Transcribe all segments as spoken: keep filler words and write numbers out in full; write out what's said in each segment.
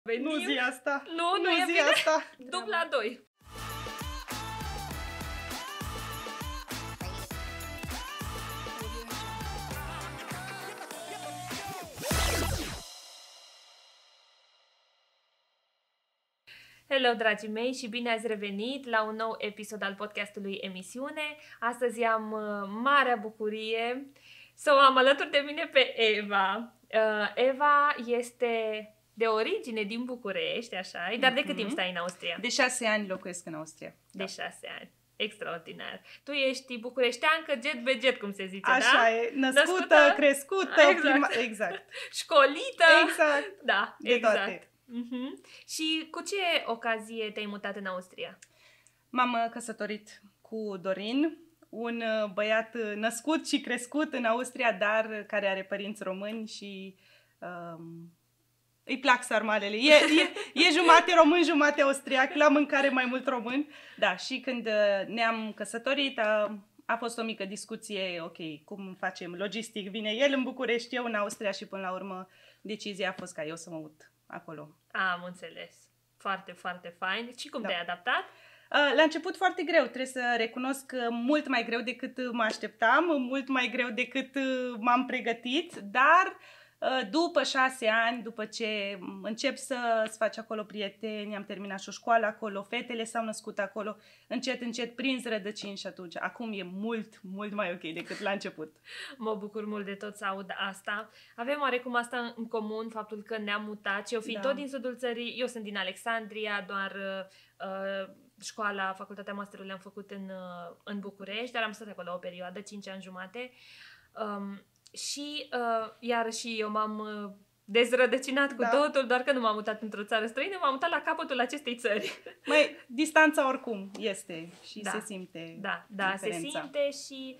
Venim. Nu zi asta. Nu, nu, nu e zi bine. asta. Dubla doi. Hello, dragii mei, și bine ați revenit la un nou episod al podcastului Emisiune. Astăzi am uh, marea bucurie să o am alături de mine pe Eva. Uh, Eva este de origine din București, așa, dar de cât timp stai în Austria? De șase ani locuiesc în Austria. De șase ani. Extraordinar. Tu ești bucureșteancă jet be jet, cum se zice, Așa da? e, născută, Născută, crescută, exact. prima... exact. Școlită. Exact. Da, De exact. toate. Uh-huh. Și cu ce ocazie te-ai mutat în Austria? M-am căsătorit cu Dorin, un băiat născut și crescut în Austria, dar care are părinți români și um, îi plac sarmalele. E, e, e jumate român, jumate austriac, la mâncare mai mult român. Da, și când ne-am căsătorit a, a fost o mică discuție, ok, cum facem logistic, vine el în București, eu în Austria și până la urmă decizia a fost ca eu să mă mut acolo. Am înțeles. Foarte, foarte fain. Și cum Da. te-ai adaptat? La început foarte greu, trebuie să recunosc că mult mai greu decât mă așteptam, mult mai greu decât m-am pregătit, dar după șase ani, după ce încep să-ți faci acolo prieteni, am terminat și o școală acolo, fetele s-au născut acolo, încet, încet prinzi rădăcini și atunci, acum e mult, mult mai ok decât la început. Mă bucur mult de tot să aud asta. Avem oarecum asta în comun, faptul că ne-am mutat și eu fiind Da. tot din sudul țării, eu sunt din Alexandria, doar uh, școala, facultatea masterului le-am făcut în, uh, în București, dar am stat acolo o perioadă, cinci ani jumate. Um, și uh, iar și eu m-am uh, dezrădăcinat cu Da. totul, doar că nu m-am mutat într-o țară străină, m-am mutat la capătul acestei țări. Mai distanța oricum este și Da. se simte Da, da, se diferența. simte și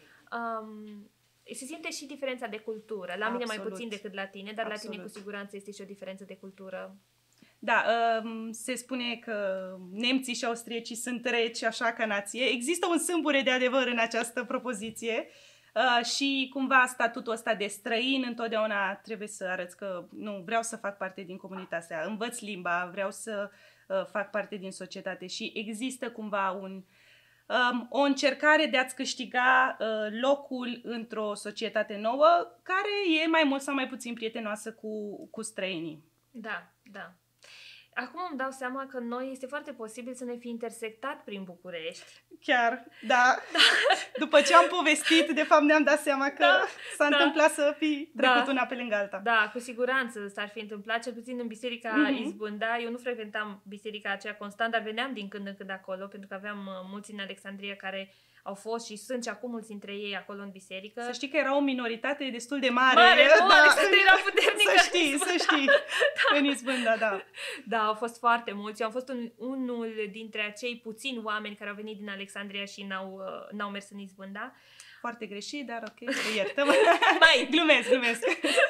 um, se simte și diferența de cultură. La mine mai Absolut. puțin decât la tine, dar Absolut. la tine cu siguranță este și o diferență de cultură. Da, um, se spune că nemții și austriecii sunt reci, așa ca nație. Există un sâmbure de adevăr în această propoziție uh, și cumva statutul ăsta de străin întotdeauna trebuie să arăți că nu, vreau să fac parte din comunitatea, învăț limba, vreau să uh, fac parte din societate și există cumva un, um, o încercare de a-ți câștiga uh, locul într-o societate nouă care e mai mult sau mai puțin prietenoasă cu, cu străinii. Da, da. Acum îmi dau seama că noi este foarte posibil să ne fi intersectat prin București. Chiar, da. După ce am povestit, de fapt ne-am dat seama că Da, s-a da. întâmplat să fi trecut Da. una pe lângă alta. Da, cu siguranță s-ar fi întâmplat, cel puțin în Biserica Mhm. Izbânda. Eu nu frecventam biserica aceea constant, dar veneam din când în când acolo, pentru că aveam uh, mulți în Alexandria care au fost și sunt și acum mulți dintre ei acolo în biserică. Să știi că era o minoritate destul de mare. Mare, nu? da. Alexandria era puternică. Să știi, să știi. În Izbânda, da. Da, au fost foarte mulți. Eu am fost un, unul dintre acei puțini oameni care au venit din Alexandria și n-au, uh, n-au mers în Izbânda. Foarte greșit, dar ok, te iertăm. Mai, glumesc, glumesc.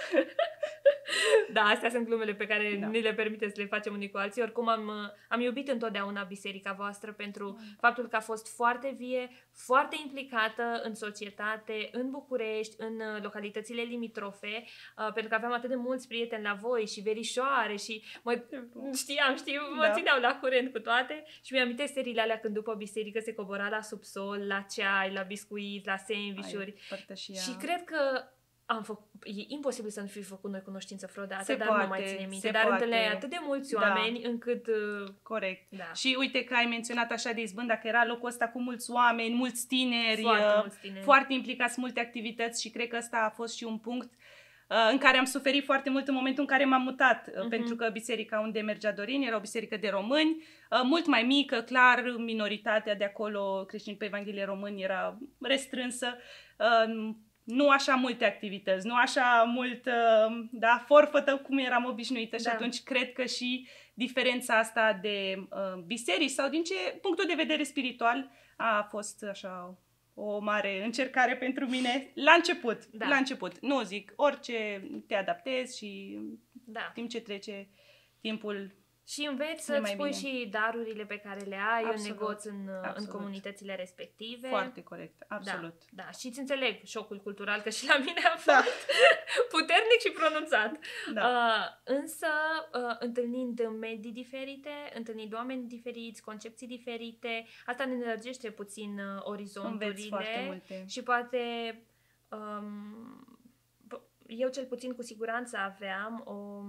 Da, astea sunt glumele pe care Da. ni le permite să le facem unii cu alții. Oricum am, am iubit întotdeauna biserica voastră pentru faptul că a fost foarte vie, foarte implicată în societate, în București, în uh, localitățile limitrofe, uh, pentru că aveam atât de mulți prieteni la voi și verișoare și mă, știam, știu, mă Da. țineau la curent cu toate și mi-amintesc seriile alea când după biserică se cobora la subsol, la ceai, la biscuiți, la sandvișuri. Și cred că am făcut, e imposibil să nu fi făcut noi cunoștință vreodată, Se dar poate, nu mai ține minte. se Dar poate. întâlneai atât de mulți Da. oameni încât... uh, Corect. Da. Și uite că ai menționat așa de Izbânda, că era locul ăsta cu mulți oameni, mulți tineri, Foarte uh, mulți tineri. foarte implicați, multe activități și cred că ăsta a fost și un punct uh, în care am suferit foarte mult în momentul în care m-am mutat, uh, Mhm. pentru că biserica unde mergea Dorin era o biserică de români, uh, mult mai mică, clar, minoritatea de acolo, creștini pe Evanghelie români, era restrânsă. Uh, nu așa multe activități, nu așa mult, uh, da, forfătă cum eram obișnuită și Da. atunci cred că și diferența asta de uh, biserici sau din ce punctul de vedere spiritual a fost așa o mare încercare pentru mine la început, Da. la început. Nu zic, orice te adaptezi și Da. timp ce trece timpul Și înveți să-ți spui bine. Și darurile pe care le ai Absolut. În negoț în, în comunitățile respective. Foarte corect, absolut. Da, da. Și îți înțeleg șocul cultural, că și la mine a fost da. Puternic și pronunțat. Da. Uh, însă, uh, întâlnind medii diferite, întâlnind oameni diferiți, concepții diferite, asta ne înlărgește puțin uh, orizonturile și poate... Um, eu cel puțin cu siguranță aveam o...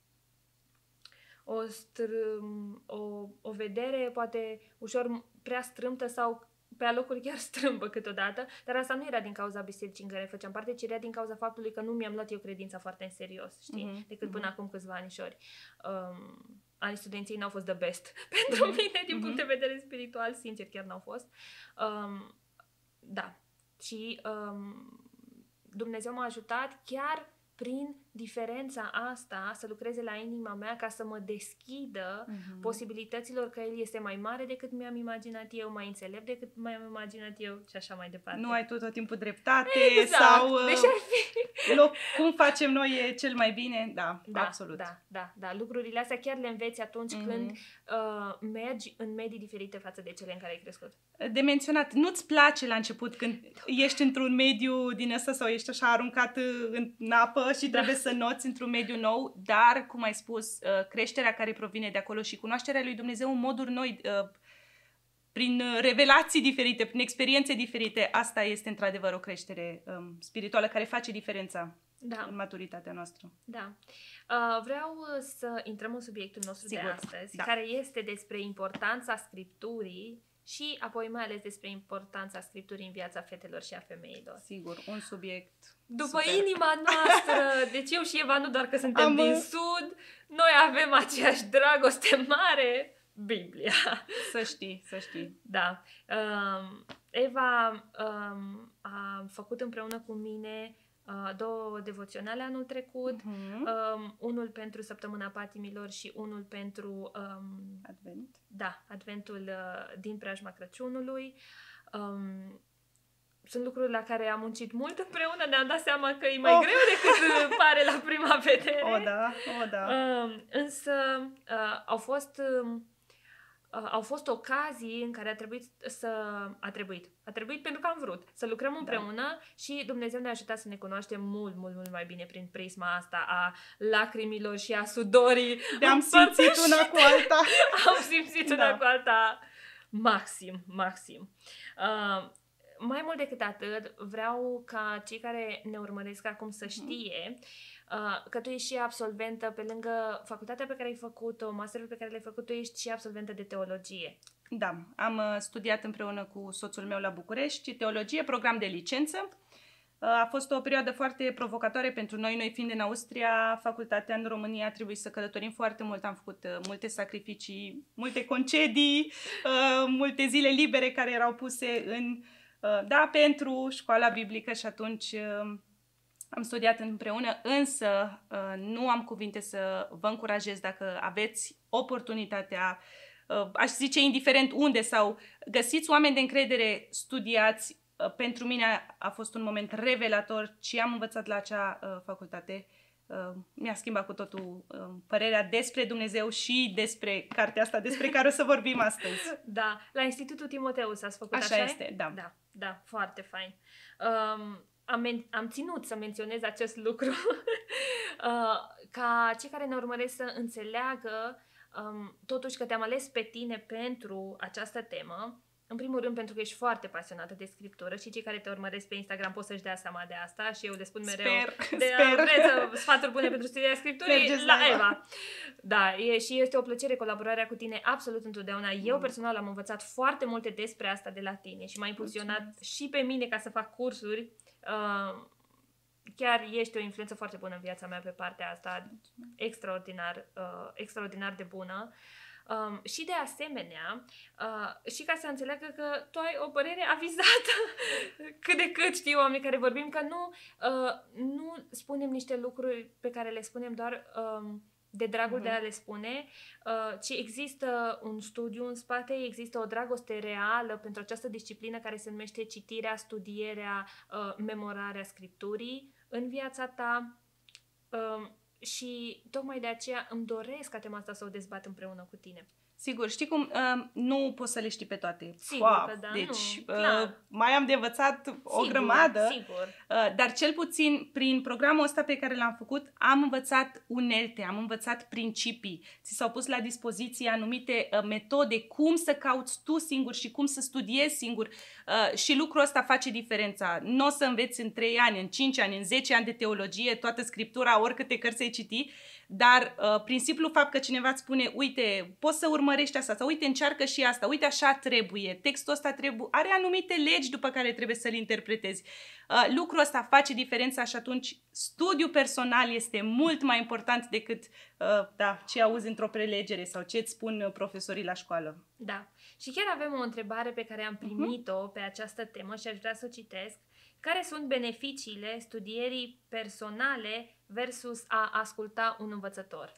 O, strâm, o, o vedere poate ușor prea strâmtă sau pe alocuri chiar strâmbă câteodată, dar asta nu era din cauza bisericii în care făceam parte, ci era din cauza faptului că nu mi-am luat eu credința foarte în serios, știi? Uh-huh, Decât uh-huh. până acum câțiva anișori. Um, anii studenției n-au fost the best pentru uh-huh, mine, din uh-huh. punct de vedere spiritual, sincer, chiar n-au fost. Um, da. Și um, Dumnezeu m-a ajutat chiar prin diferența asta să lucreze la inima mea ca să mă deschidă uh-huh. posibilităților, că El este mai mare decât mi-am imaginat eu, mai înțelept decât mi-am imaginat eu și așa mai departe. Nu ai tu tot timpul dreptate exact. Sau Deși ar fi... loc, cum facem noi e cel mai bine. Da, da absolut. Da, da, da. Lucrurile astea chiar le înveți atunci uh-huh. când uh, mergi în medii diferite față de cele în care ai crescut. De menționat, nu-ți place la început când ești într-un mediu din ăsta sau ești așa aruncat în apă și da. Trebuie să noți într-un mediu nou, dar, cum ai spus, creșterea care provine de acolo și cunoașterea lui Dumnezeu în moduri noi, prin revelații diferite, prin experiențe diferite, asta este într-adevăr o creștere um, spirituală care face diferența da. În maturitatea noastră. Da. Uh, vreau să intrăm în subiectul nostru Sigur. De astăzi, da. Care este despre importanța Scripturii și apoi mai ales despre importanța Scripturii în viața fetelor și a femeilor. Sigur, un subiect după super. Inima noastră, deci eu și Eva, nu doar că suntem Am... din Sud, noi avem aceeași dragoste mare, Biblia. Să știi, să știi. Da. Um, Eva um, a făcut împreună cu mine uh, două devoționale anul trecut, uh-huh. um, unul pentru Săptămâna Patimilor și unul pentru um, Advent. Da, Adventul uh, din preajma Crăciunului. Um, Sunt lucruri la care am muncit mult împreună, ne-am dat seama că e mai oh. greu decât pare la prima vedere. O, da, o, da. Uh, însă uh, au fost uh, au fost ocazii în care a trebuit să... A trebuit. A trebuit pentru că am vrut să lucrăm împreună da. Și Dumnezeu ne-a ajutat să ne cunoaștem mult, mult, mult mai bine prin prisma asta a lacrimilor și a sudorii. Ne-am simțit una cu alta. Am simțit da. Una cu alta maxim, maxim. Uh, Mai mult decât atât, vreau ca cei care ne urmăresc acum să știe uh, că tu ești și absolventă, pe lângă facultatea pe care ai făcut-o, masterul pe care l-ai făcut, tu ești și absolventă de teologie. Da, am uh, studiat împreună cu soțul meu la București teologie, program de licență. Uh, a fost o perioadă foarte provocatoare pentru noi, noi fiind în Austria, facultatea în România a trebuit să călătorim foarte mult, am făcut uh, multe sacrificii, multe concedii, uh, multe zile libere care erau puse în... Da, pentru școala biblică și atunci uh, am studiat împreună, însă uh, nu am cuvinte să vă încurajez dacă aveți oportunitatea, uh, aș zice indiferent unde sau găsiți oameni de încredere, studiați. Uh, pentru mine a, a fost un moment revelator ce am învățat la acea uh, facultate. Uh, mi-a schimbat cu totul uh, părerea despre Dumnezeu și despre cartea asta despre care o să vorbim astăzi. Da, la Institutul Timoteus ați făcut așa? Așa este, da. Da, da, foarte fain. Um, am, men- am ținut să menționez acest lucru uh, ca cei care ne urmăresc să înțeleagă um, totuși că te-am ales pe tine pentru această temă. În primul rând pentru că ești foarte pasionată de scriptură și cei care te urmăresc pe Instagram pot să-și dea seama de asta și eu le spun mereu sper, de sper. Vreți sfaturi bune pentru studierea scripturii Mergeți la la Eva. Da, e, și este o plăcere colaborarea cu tine absolut întotdeauna. Eu personal am învățat foarte multe despre asta de la tine și m-a impulsionat Mulțumesc. Și pe mine ca să fac cursuri. Uh, chiar ești o influență foarte bună în viața mea pe partea asta, extraordinar, uh, extraordinar de bună. Um, și de asemenea, uh, și ca să înțeleagă că tu ai o părere avizată cât de cât, știi, oameni care vorbim, că nu, uh, nu spunem niște lucruri pe care le spunem doar um, de dragul uh-huh. de a le spune, uh, ci există un studiu în spate, există o dragoste reală pentru această disciplină care se numește citirea, studierea, uh, memorarea Scripturii în viața ta. Uh, și tocmai de aceea îmi doresc ca tema asta să o dezbat împreună cu tine. Sigur, știi cum? Uh, nu poți să le știi pe toate. Sigur Wow, că da, deci, nu, uh, mai am de învățat sigur, o grămadă. Sigur. Uh, dar cel puțin prin programul ăsta pe care l-am făcut, am învățat unelte, am învățat principii. Ți s-au pus la dispoziție anumite uh, metode, cum să cauți tu singur și cum să studiezi singur. Uh, și lucrul ăsta face diferența. Nu o să înveți în trei ani, în cinci ani, în zece ani de teologie, toată Scriptura, oricâte cărți ai citi, dar uh, prin simplu fapt că cineva îți spune, uite, poți să urmărești asta, sau uite, încearcă și asta, uite, așa trebuie, textul ăsta trebuie, are anumite legi după care trebuie să-l interpretezi. Uh, lucrul ăsta face diferența și atunci studiul personal este mult mai important decât uh, da, ce auzi într-o prelegere sau ce îți spun uh, profesorii la școală. Da. Și chiar avem o întrebare pe care am primit-o uh-huh. pe această temă și aș vrea să o citesc. Care sunt beneficiile studierii personale versus a asculta un învățător?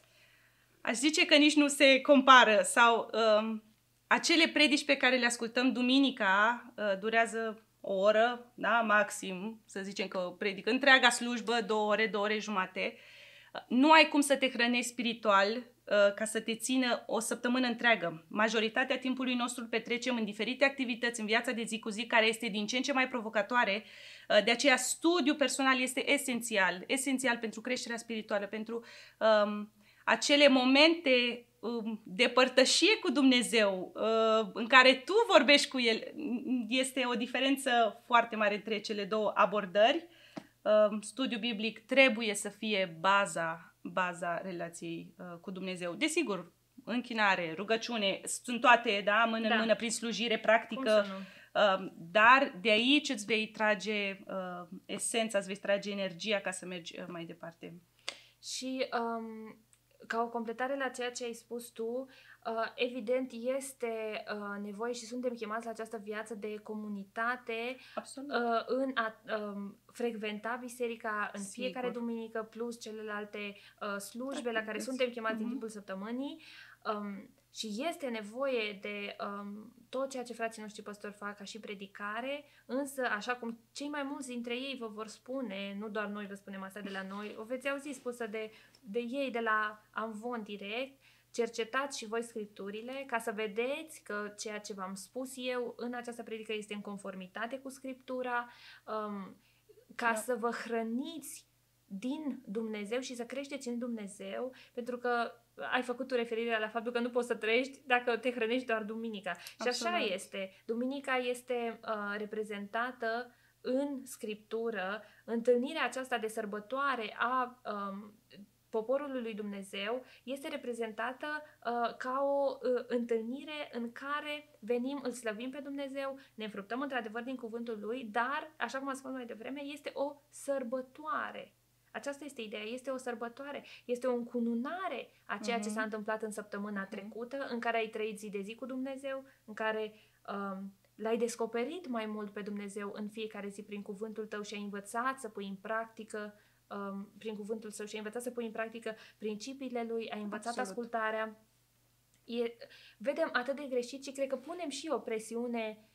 Aș zice că nici nu se compară sau um, acele predici pe care le ascultăm duminica uh, durează o oră, da, maxim, să zicem că predică întreaga slujbă, două ore, două ore jumate. Uh, nu ai cum să te hrănești spiritual uh, ca să te țină o săptămână întreagă. Majoritatea timpului nostru îl petrecem în diferite activități în viața de zi cu zi, care este din ce în ce mai provocatoare. De aceea studiul personal este esențial, esențial pentru creșterea spirituală, pentru um, acele momente um, de părtășie cu Dumnezeu, uh, în care tu vorbești cu El. Este o diferență foarte mare între cele două abordări. Uh, studiul biblic trebuie să fie baza, baza relației uh, cu Dumnezeu. Desigur, închinare, rugăciune, sunt toate, da, mână da. în mână, prin slujire practică. Uh, dar de aici îți vei trage uh, esența, îți vei trage energia ca să mergi uh, mai departe. Și um, ca o completare la ceea ce ai spus tu, uh, evident este uh, nevoie și suntem chemați la această viață de comunitate uh, în a um, frecventa biserica în Sigur. fiecare duminică plus celelalte uh, slujbe la care suntem chemați uh-huh. din timpul săptămânii. Um, Și este nevoie de um, tot ceea ce frații noștri păstori fac ca și predicare, însă, așa cum cei mai mulți dintre ei vă vor spune, nu doar noi vă spunem asta de la noi, o veți auzi spusă de, de ei de la Amvon direct, cercetați și voi Scripturile ca să vedeți că ceea ce v-am spus eu în această predică este în conformitate cu Scriptura, um, ca da. să vă hrăniți din Dumnezeu și să creșteți în Dumnezeu, pentru că ai făcut o referire la faptul că nu poți să trăiești dacă te hrănești doar duminica. Absolut. Și așa este. Duminica este uh, reprezentată în Scriptură, întâlnirea aceasta de sărbătoare a um, poporului lui Dumnezeu este reprezentată uh, ca o uh, întâlnire în care venim, îl slăvim pe Dumnezeu, ne înfruptăm într-adevăr din cuvântul Lui, dar, așa cum am spus mai devreme, este o sărbătoare. Aceasta este ideea, este o sărbătoare, este o încununare a ceea uh-huh. ce s-a întâmplat în săptămâna uh-huh. trecută, în care ai trăit zi de zi cu Dumnezeu, în care um, l-ai descoperit mai mult pe Dumnezeu în fiecare zi prin cuvântul tău și ai învățat să pui în practică, um, prin cuvântul său și ai învățat să pui în practică principiile lui, ai învățat Absolut. ascultarea. E, vedem atât de greșit și cred că punem și o presiune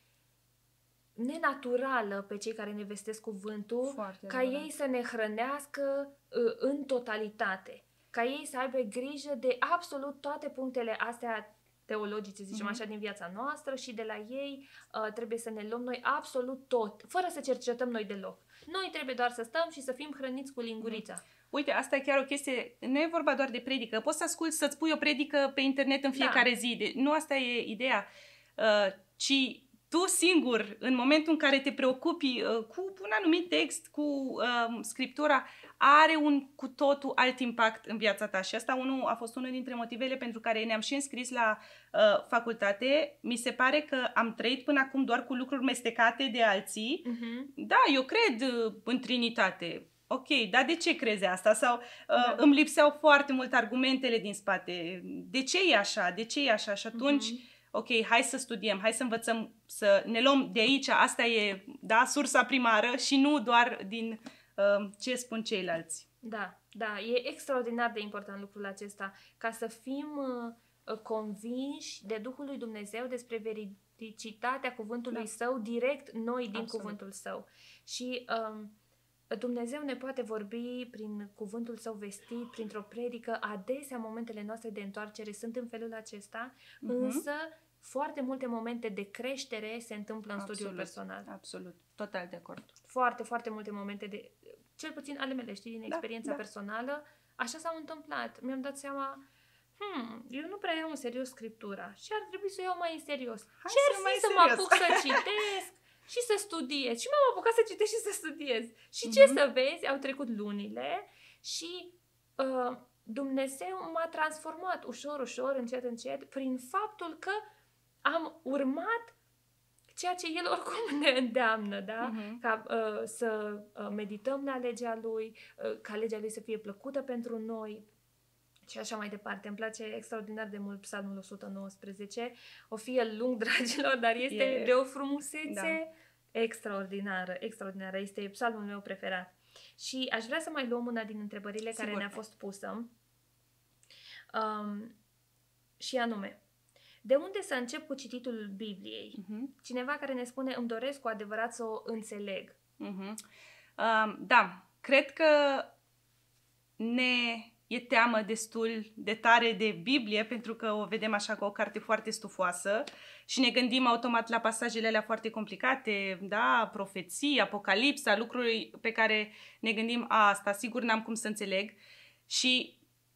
nenaturală pe cei care ne vestesc cuvântul, Foarte ca adevărat. ei să ne hrănească uh, în totalitate, ca ei să aibă grijă de absolut toate punctele astea teologice, zicem uh-huh. așa, din viața noastră și de la ei uh, trebuie să ne luăm noi absolut tot, fără să cercetăm noi deloc. Noi trebuie doar să stăm și să fim hrăniți cu lingurița. Uh-huh. Uite, asta e chiar o chestie, nu e vorba doar de predică, poți să asculți, să-ți pui o predică pe internet în fiecare da. zi, de, nu asta e ideea, uh, ci tu singur, în momentul în care te preocupi uh, cu un anumit text, cu uh, Scriptura, are un cu totul alt impact în viața ta. Și asta unul, a fost unul dintre motivele pentru care ne-am și înscris la uh, facultate. Mi se pare că am trăit până acum doar cu lucruri mestecate de alții. Uh-huh. Da, eu cred uh, în Trinitate. Ok, dar de ce crezi asta? Sau uh, da. îmi lipseau foarte mult argumentele din spate. De ce e așa? De ce e așa? Și atunci... Uh-huh. Ok, hai să studiem, hai să învățăm, să ne luăm de aici, asta e, da, sursa primară și nu doar din uh, ce spun ceilalți. Da, da, e extraordinar de important lucrul acesta, ca să fim uh, convinși de Duhul lui Dumnezeu despre veridicitatea cuvântului da. Său, direct noi din Absolut. Cuvântul Său. Și um, Dumnezeu ne poate vorbi prin cuvântul Său vestit, printr-o predică. Adesea momentele noastre de întoarcere sunt în felul acesta, uh-huh. însă foarte multe momente de creștere se întâmplă în absolut, studiul personal. Absolut, total de acord. Foarte, foarte multe momente de, cel puțin ale mele, știi, din experiența da, da. personală, așa s-au întâmplat. Mi-am dat seama, hmm, eu nu prea iau în serios Scriptura și ar trebui să o iau mai în serios. Hai și ar să fi mai să serios. mă apuc să citesc și să studiez. Și m-am apucat să citesc și să studiez. Și ce mm-hmm. să vezi, au trecut lunile și uh, Dumnezeu m-a transformat ușor, ușor, încet, încet, prin faptul că am urmat ceea ce El oricum ne îndeamnă, da? Uh-huh. Ca uh, să uh, medităm la legea Lui, uh, ca legea Lui să fie plăcută pentru noi și așa mai departe. Îmi place extraordinar de mult Psalmul o sută nouăsprezece. O fi el lung, dragilor, dar este yeah. de o frumusețe da. extraordinară, extraordinară. Este psalmul meu preferat. Și aș vrea să mai luăm una din întrebările Sigur. care ne-a fost pusă. Um, și anume, de unde să încep cu cititul Bibliei? Uh-huh. Cineva care ne spune, îmi doresc cu adevărat să o înțeleg. Uh-huh. Uh, da, cred că ne e teamă destul de tare de Biblie, pentru că o vedem așa ca o carte foarte stufoasă și ne gândim automat la pasajele alea foarte complicate, da, profeții, apocalipsa, lucruri pe care ne gândim, a, asta sigur n-am cum să înțeleg. Și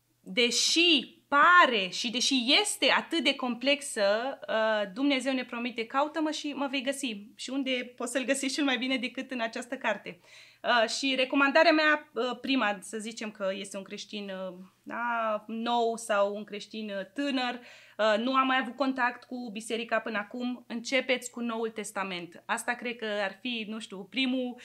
deși pare și deși este atât de complexă, Dumnezeu ne promite, caută-mă și mă vei găsi. Și unde poți să-L găsești cel mai bine decât în această carte. Și recomandarea mea, prima, să zicem că este un creștin da, nou sau un creștin tânăr, nu am mai avut contact cu biserica până acum, începeți cu Noul Testament. Asta cred că ar fi, nu știu, primul,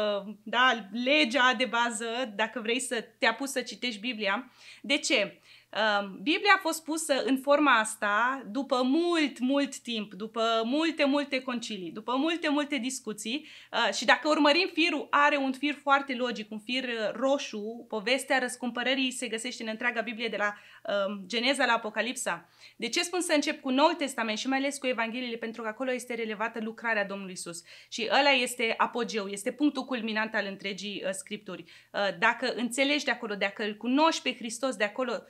da, legea de bază, dacă vrei să te apuci să citești Biblia. De ce? Biblia a fost pusă în forma asta după mult, mult timp, după multe, multe concilii, după multe, multe discuții și dacă urmărim firul, are un fir foarte logic, un fir roșu, povestea răscumpărării se găsește în întreaga Biblie de la um, Geneza la Apocalipsa. De ce spun să încep cu Noul Testament și mai ales cu Evangheliile? Pentru că acolo este relevată lucrarea Domnului Iisus și ăla este apogeu, este punctul culminant al întregii uh, Scripturi. Uh, dacă înțelegi de acolo, dacă îl cunoști pe Hristos de acolo,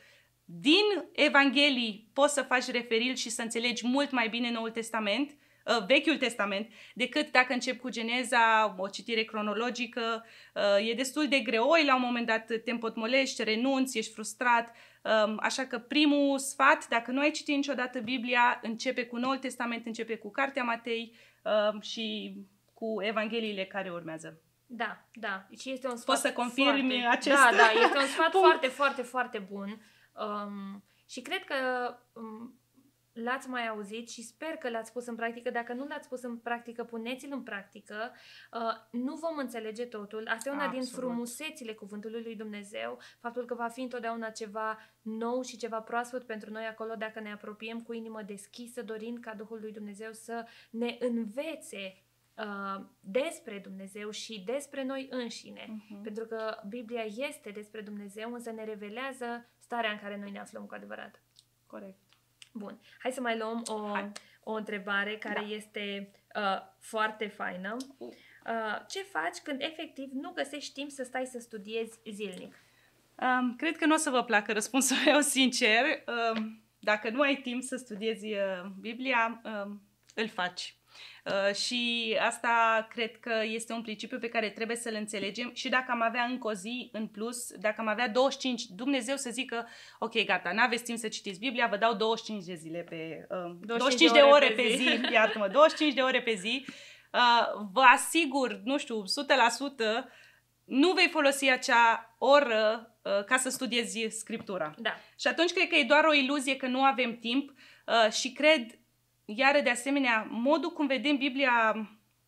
din Evanghelii poți să faci referiri și să înțelegi mult mai bine Noul Testament, uh, Vechiul Testament, decât dacă începi cu Geneza, o citire cronologică. Uh, e destul de greoi, la un moment dat te împotmolești, renunți, ești frustrat. Uh, așa că primul sfat, dacă nu ai citit niciodată Biblia, începe cu Noul Testament, începe cu Cartea Matei uh, și cu Evangheliile care urmează. Da, da. Și este un sfat Poți să confirmi foarte... acest Da, da, este un sfat punct. foarte, foarte, foarte bun. Um, și cred că um, l-ați mai auzit și sper că l-ați pus în practică. Dacă nu l-ați pus în practică, puneți-l în practică. Uh, nu vom înțelege totul. Asta e una Absolut. din frumusețile cuvântului lui Dumnezeu. Faptul că va fi întotdeauna ceva nou și ceva proaspăt pentru noi acolo dacă ne apropiem cu inimă deschisă, dorind ca Duhul lui Dumnezeu să ne învețe Uh, despre Dumnezeu și despre noi înșine. Uh-huh. Pentru că Biblia este despre Dumnezeu, însă ne revelează starea în care noi ne aflăm cu adevărat. Corect. Bun. Hai să mai luăm o, o întrebare care da. este uh, foarte faină. Uh, ce faci când efectiv nu găsești timp să stai să studiezi zilnic? Um, cred că nu o să vă placă răspunsul meu, sincer. Um, dacă nu ai timp să studiezi uh, Biblia, um, îl faci. Uh, și asta cred că este un principiu pe care trebuie să-l înțelegem și dacă am avea încă o zi în plus, dacă am avea douăzeci și cinci, Dumnezeu să zică, ok, gata, n-aveți timp să citiți Biblia, vă dau douăzeci și cinci de zile pe, uh, douăzeci și cinci de ore pe zi, zi iartă-mă, douăzeci și cinci de ore pe zi, uh, vă asigur, nu știu, o sută la sută, nu vei folosi acea oră uh, ca să studiezi Scriptura. Da. Și atunci cred că e doar o iluzie că nu avem timp uh, și cred Iar, de asemenea, modul cum vedem Biblia,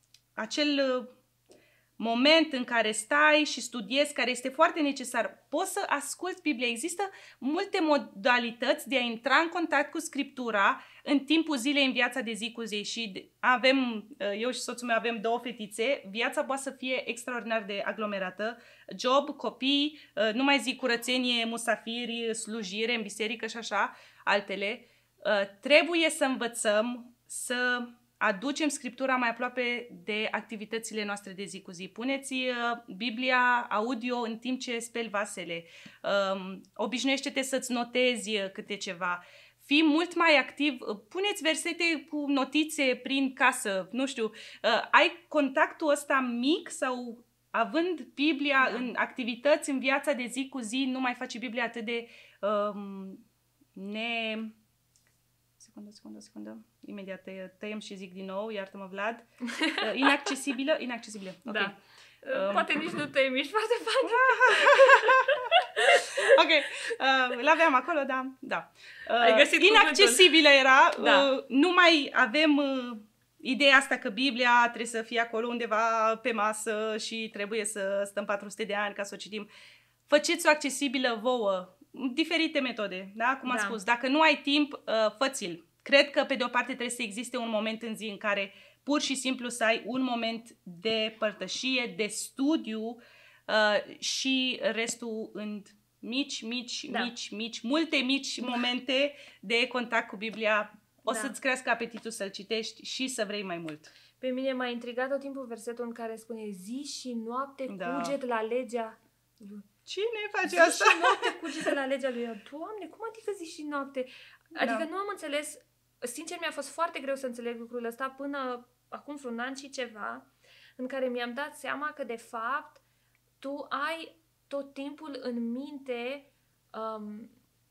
acel moment în care stai și studiezi, care este foarte necesar, poți să asculți Biblia. Există multe modalități de a intra în contact cu Scriptura în timpul zilei, în viața de zi cu zi. Și avem, eu și soțul meu avem două fetițe, viața poate să fie extraordinar de aglomerată, job, copii, nu mai zic curățenie, musafiri, slujire în biserică și așa, altele. Uh, trebuie să învățăm să aducem Scriptura mai aproape de activitățile noastre de zi cu zi. Puneți uh, Biblia audio în timp ce speli vasele. Uh, obișnuiește-te să-ți notezi câte ceva. Fii mult mai activ, puneți versete cu notițe prin casă, nu știu, uh, ai contactul ăsta mic sau având Biblia da. în activități, în viața de zi cu zi, nu mai face Biblia atât de um, ne... Secundă, secundă, secundă. Imediat tăie, tăiem și zic din nou, iartă-mă Vlad. Uh, inaccesibilă? Inaccesibilă, ok. Da. Um, Poate nici nu tăiem, ești foarte fain. Ok, uh, l-aveam acolo, da. da. Uh, Ai găsit inaccesibilă era, da. uh, nu mai avem uh, ideea asta că Biblia trebuie să fie acolo undeva pe masă și trebuie să stăm patru sute de ani ca să o citim. Faceți-o accesibilă vouă, diferite metode, da? Cum am da. spus. Dacă nu ai timp, uh, fă-ți-l. Cred că, pe de o parte, trebuie să existe un moment în zi în care pur și simplu să ai un moment de părtășie, de studiu uh, și restul în mici, mici, da. mici, mici, multe mici momente de contact cu Biblia. O da. să-ți crească apetitul să-l citești și să vrei mai mult. Pe mine m-a intrigat tot timpul versetul în care spune zi și noapte da. cuget la legea lui. Cine face zi asta? Zi și noapte cuget la legea lui. Doamne, cum adică zi și noapte? Adică da. nu am înțeles, sincer mi-a fost foarte greu să înțeleg lucrul ăsta până acum vreun an și ceva, în care mi-am dat seama că de fapt tu ai tot timpul în minte um,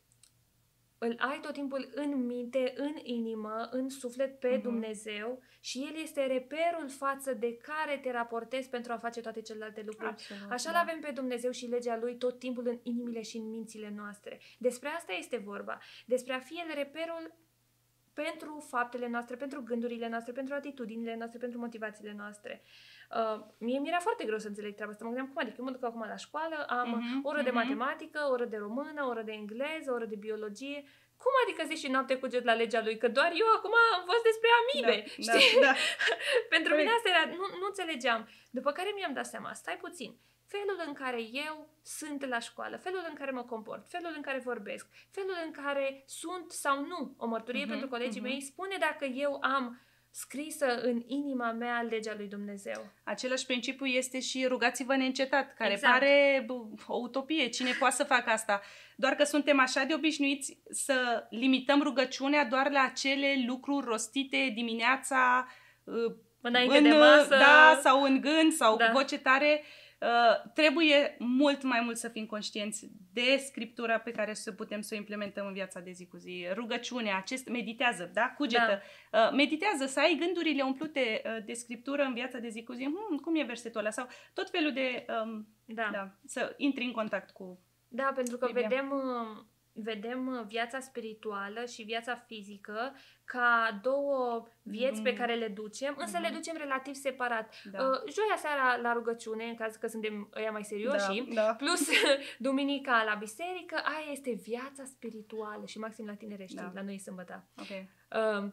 îl ai tot timpul în minte, în inimă, în suflet pe uh-huh. Dumnezeu și El este reperul față de care te raportezi pentru a face toate celelalte lucruri. Absolut, Așa da. l-avem pe Dumnezeu și legea Lui tot timpul în inimile și în mințile noastre. Despre asta este vorba. Despre a fi El reperul pentru faptele noastre, pentru gândurile noastre, pentru atitudinile noastre, pentru motivațiile noastre. Uh, mie mi-era foarte greu să înțeleg treaba asta. Mă gândeam, cum adică eu mă duc acum la școală, am uh-huh, oră uh-huh. de matematică, oră de română, oră de engleză, oră de biologie. Cum adică zi și noapte cuget la legea lui? Că doar eu acum am fost despre amibe, da, știi? Da, da. Pentru mine asta era, nu, nu înțelegeam. După care mi-am dat seama, stai puțin, felul în care eu sunt la școală, felul în care mă comport, felul în care vorbesc, felul în care sunt sau nu o mărturie uh-huh, pentru colegii uh-huh. mei, spune dacă eu am scrisă în inima mea legea lui Dumnezeu. Același principiu este și rugați-vă neîncetat, care exact. pare o utopie. Cine poate să facă asta? Doar că suntem așa de obișnuiți să limităm rugăciunea doar la acele lucruri rostite dimineața înainte în, de masă. Da, sau în gând, sau da. cu voce tare. Uh, trebuie mult mai mult să fim conștienți de Scriptura pe care să putem să o implementăm în viața de zi cu zi. Rugăciunea, acest, meditează, da? Cugetă. Da. Uh, meditează, să ai gândurile umplute uh, de Scriptură în viața de zi cu zi. Hmm, cum e versetul ăla? Sau tot felul de... Um, da. Da, să intri în contact cu Da, pentru că Biblia. vedem... Uh... vedem viața spirituală și viața fizică ca două vieți mm. pe care le ducem, însă mm. le ducem relativ separat. Da. Uh, joia seara la rugăciune, în caz că suntem ăia mai serioși, da, da. plus duminica la biserică, aia este viața spirituală și maxim la tinere, știi, da. La noi e sâmbătă. Okay. Uh,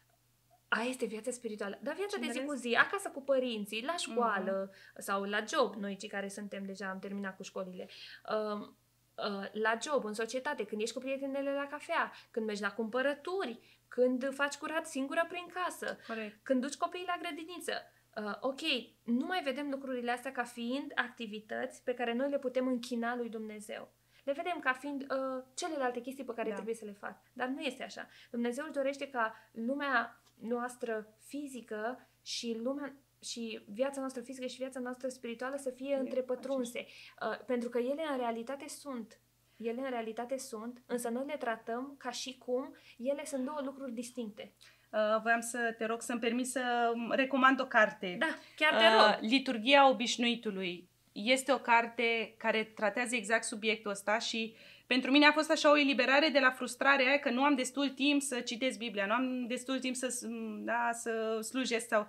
Aia este viața spirituală. Dar viața Ce de zi cu zi, acasă cu părinții, la școală mm. sau la job, noi cei care suntem deja, am terminat cu școlile, uh, la job, în societate, când ești cu prietenele la cafea, când mergi la cumpărături, când faci curat singură prin casă, Corect. Când duci copiii la grădiniță. Uh, ok, nu mai vedem lucrurile astea ca fiind activități pe care noi le putem închina lui Dumnezeu. Le vedem ca fiind uh, celelalte chestii pe care da. trebuie să le faci. Dar nu este așa. Dumnezeu își dorește ca lumea noastră fizică și lumea și viața noastră fizică și viața noastră spirituală să fie întrepătrunse. Uh, pentru că ele în realitate sunt. Ele în realitate sunt, însă noi le tratăm ca și cum ele sunt două lucruri distincte. Uh, voiam să te rog să-mi permiți să recomand o carte. Da, chiar te rog. Uh, Liturghia obișnuitului. Este o carte care tratează exact subiectul ăsta și pentru mine a fost așa o eliberare de la frustrarea aia că nu am destul timp să citesc Biblia, nu am destul timp să, da, să slujesc sau...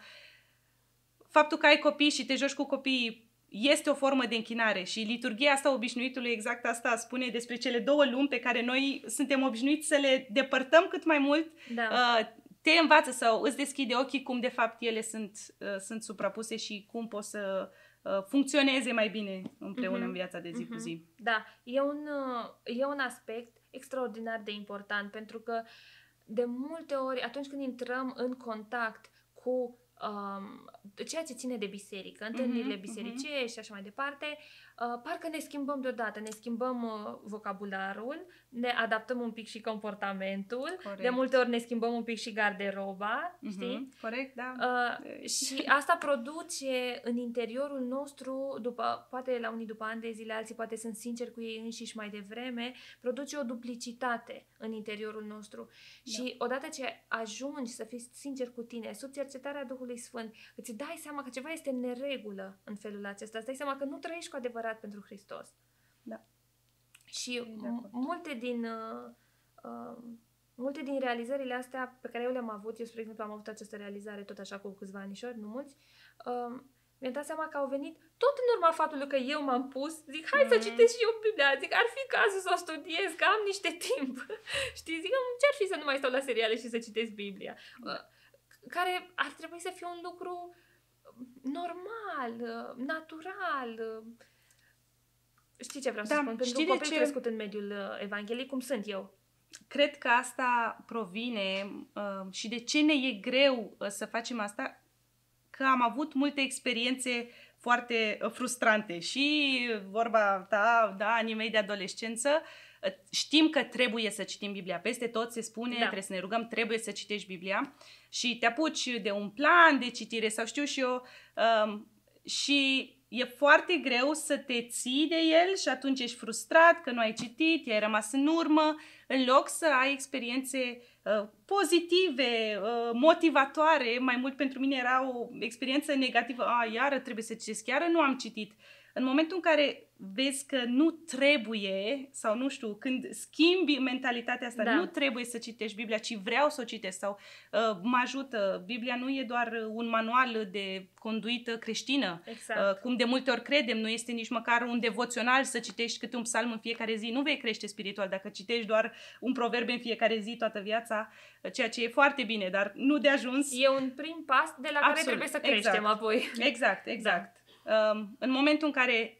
Faptul că ai copii și te joci cu copiii este o formă de închinare și liturghia asta obișnuitului exact asta spune despre cele două lumi pe care noi suntem obișnuiți să le depărtăm cât mai mult. Da. Te învață sau îți deschide ochii cum de fapt ele sunt, sunt suprapuse și cum poți să funcționeze mai bine împreună uh-huh. în viața de zi uh-huh. cu zi. Da, e un, e un aspect extraordinar de important pentru că de multe ori atunci când intrăm în contact cu um, ceea ce ține de biserică, întâlnirile Mhm, bisericești și așa mai departe, uh, parcă ne schimbăm deodată, ne schimbăm uh, vocabularul, ne adaptăm un pic și comportamentul, Corect. de multe ori ne schimbăm un pic și garderoba, Mhm, știi? corect, da. Uh, și asta produce în interiorul nostru, după, poate la unii după ani de zile, alții poate sunt sinceri cu ei înșiși mai devreme, produce o duplicitate în interiorul nostru. Da. Și odată ce ajungi să fii sincer cu tine, sub cercetarea Duhului Sfânt, îți dai seama că ceva este în neregulă în felul acesta, îți dai seama că nu trăiești cu adevărat pentru Hristos. Da. Și m- multe din... Uh, uh, Multe din realizările astea pe care eu le-am avut, eu, spre exemplu, am avut această realizare tot așa cu câțiva anișori, nu mulți, um, mi-am dat seama că au venit tot în urma faptului că eu m-am pus, zic, hai mm. să citesc și eu Biblia, zic, ar fi cazul să o studiez, că am niște timp. Știi, zic, ce-ar fi să nu mai stau la seriale și să citesc Biblia? Uh, care ar trebui să fie un lucru normal, uh, natural. Uh, știi ce vreau da, să spun? Pentru un copil ce... crescut în mediul uh, evanghelic, cum sunt eu. Cred că asta provine uh, și de ce ne e greu uh, să facem asta, că am avut multe experiențe foarte uh, frustrante și vorba ta, da, anii mei de adolescență, uh, știm că trebuie să citim Biblia. Peste tot se spune, da. trebuie să ne rugăm, trebuie să citești Biblia și te apuci de un plan de citire sau știu și eu uh, și e foarte greu să te ții de el și atunci ești frustrat că nu ai citit, ai rămas în urmă, în loc să ai experiențe uh, pozitive, uh, motivatoare. Mai mult pentru mine era o experiență negativă. A, iară trebuie să citesc, iară nu am citit. În momentul în care vezi că nu trebuie, sau nu știu, când schimbi mentalitatea asta, da. nu trebuie să citești Biblia, ci vreau să o citesc sau uh, mă ajută. Biblia nu e doar un manual de conduită creștină, exact. uh, cum de multe ori credem, nu este nici măcar un devoțional să citești câte un psalm în fiecare zi. Nu vei crește spiritual dacă citești doar un proverb în fiecare zi toată viața, ceea ce e foarte bine, dar nu de ajuns. E un prim pas de la Absolut. care trebuie să creștem exact. apoi. Exact, exact. Da. Um, în momentul în care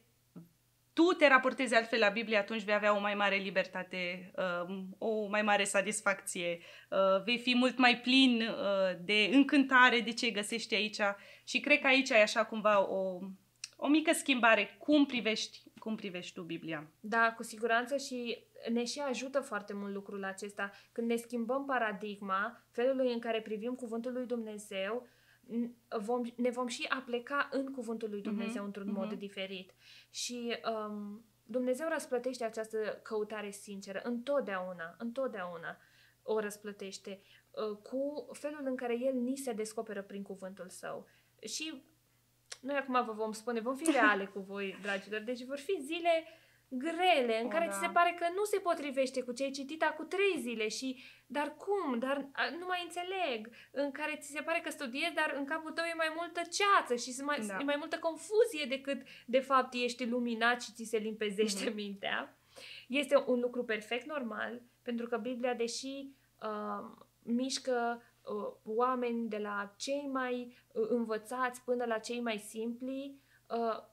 tu te raportezi altfel la Biblie, atunci vei avea o mai mare libertate, um, o mai mare satisfacție, uh, vei fi mult mai plin uh, de încântare de ce găsești aici și cred că aici e așa cumva o, o mică schimbare. Cum privești, cum privești tu Biblia? Da, cu siguranță și ne și ajută foarte mult lucrul acesta. Când ne schimbăm paradigma, felul în care privim Cuvântul lui Dumnezeu, Vom, ne vom și apleca în Cuvântul lui Dumnezeu uh-huh, într-un uh-huh. mod diferit. Și um, Dumnezeu răsplătește această căutare sinceră întotdeauna, întotdeauna o răsplătește uh, cu felul în care El ni se descoperă prin Cuvântul Său. Și noi acum vă vom spune, vom fi reale cu voi, dragilor, deci vor fi zile grele, în o, care da. ți se pare că nu se potrivește cu ce ai citit acum trei zile și dar cum, dar nu mai înțeleg, în care ți se pare că studiezi, dar în capul tău e mai multă ceață și mai, da. e mai multă confuzie decât de fapt ești iluminat și ți se limpezește mm-hmm. mintea. Este un lucru perfect normal, pentru că Biblia, deși uh, mișcă uh, oameni de la cei mai uh, învățați până la cei mai simpli, uh,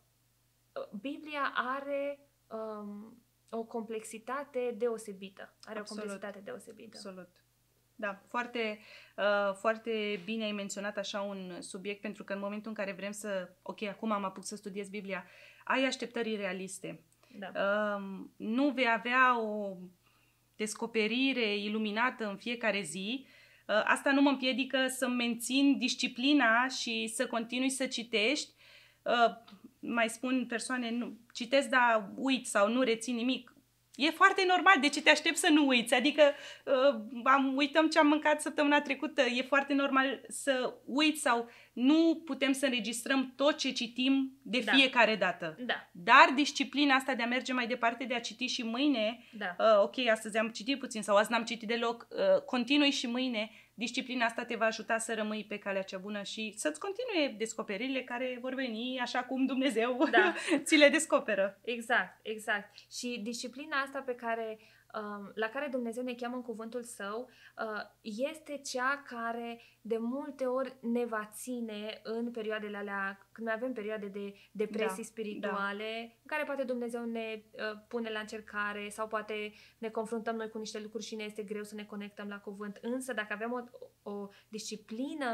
Biblia are Um, o complexitate deosebită. Are Absolut. o complexitate deosebită. Absolut. Da, foarte, uh, foarte bine ai menționat așa un subiect, pentru că în momentul în care vrem să, ok, acum am apucat să studiez Biblia, ai așteptări realiste. Da. Uh, nu vei avea o descoperire iluminată în fiecare zi. Uh, asta nu mă împiedică să mențin disciplina și să continui să citești. Uh, mai spun persoane, nu, citesc, dar uit sau nu rețin nimic. E foarte normal, de ce te aștepți să nu uiți? Adică uh, am, uităm ce am mâncat săptămâna trecută, e foarte normal să uiți sau nu putem să înregistrăm tot ce citim de da. fiecare dată. Da. Dar disciplina asta de a merge mai departe, de a citi și mâine, da. uh, ok, astăzi am citit puțin sau azi n-am citit deloc, uh, continui și mâine, disciplina asta te va ajuta să rămâi pe calea cea bună și să-ți continue descoperirile care vor veni așa cum Dumnezeu da. ți le descoperă. Exact, exact. Și disciplina asta pe care, um, la care Dumnezeu ne cheamă în Cuvântul Său uh, este cea care de multe ori ne va ține în perioadele alea, când noi avem perioade de depresii da, spirituale, da. în care poate Dumnezeu ne uh, pune la încercare sau poate ne confruntăm noi cu niște lucruri și ne este greu să ne conectăm la cuvânt. Însă dacă avem o, o disciplină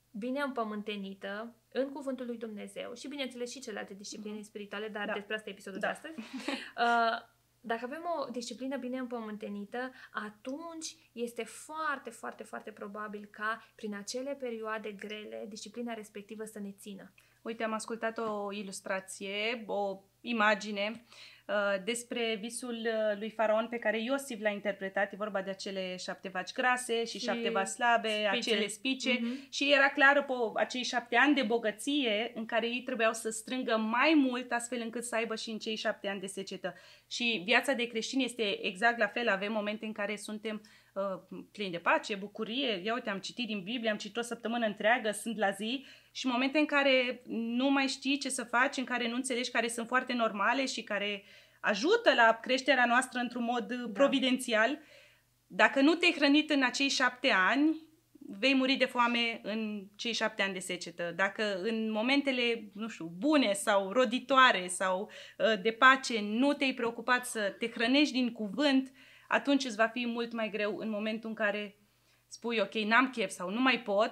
bine împământenită în Cuvântul lui Dumnezeu și, bineînțeles, și celelalte discipline spirituale, dar Da. despre asta e episodul Da. de astăzi. Uh, Dacă avem o disciplină bine împământenită, atunci este foarte, foarte, foarte probabil ca prin acele perioade grele, disciplina respectivă să ne țină. Uite, am ascultat o ilustrație, o imagine uh, despre visul uh, lui Faraon pe care Iosif l-a interpretat. E vorba de acele șapte vaci grase și, Și șapte vaci slabe, spice. acele spice. Mhm. Și era clar pe acei șapte ani de bogăție în care ei trebuiau să strângă mai mult astfel încât să aibă și în cei șapte ani de secetă. Și viața de creștin este exact la fel. Avem momente în care suntem uh, plini de pace, bucurie. Ia uite, am citit din Biblie, am citit o săptămână întreagă, sunt la zi. Și momente în care nu mai știi ce să faci, în care nu înțelegi, care sunt foarte normale și care ajută la creșterea noastră într-un mod da. providențial. Dacă nu te-ai hrănit în acei șapte ani, vei muri de foame în cei șapte ani de secetă. Dacă în momentele, nu știu, bune sau roditoare sau uh, de pace nu te-ai preocupat să te hrănești din cuvânt, atunci îți va fi mult mai greu în momentul în care spui, ok, n-am chef sau nu mai pot,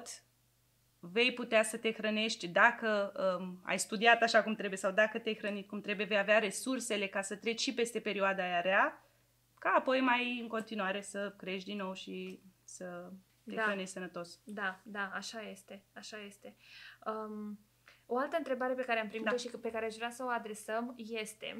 vei putea să te hrănești dacă um, ai studiat așa cum trebuie sau dacă te-ai hrănit cum trebuie, vei avea resursele ca să treci și peste perioada aia rea, ca apoi mai în continuare să crești din nou și să te Da. hrănești sănătos. Da, da, așa este, așa este. Um, o altă întrebare pe care am primit-o Da. și pe care aș vrea să o adresăm este: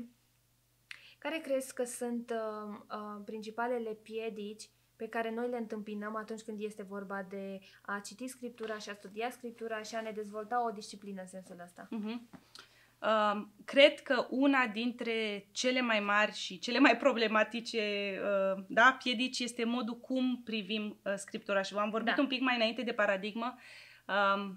care crezi că sunt uh, uh, principalele piedici pe care noi le întâmpinăm atunci când este vorba de a citi Scriptura și a studia Scriptura și a ne dezvolta o disciplină în sensul ăsta? Uh-huh. Uh, cred că una dintre cele mai mari și cele mai problematice uh, da, piedici este modul cum privim uh, Scriptura. Și v-am vorbit Da. un pic mai înainte de paradigmă. Uh,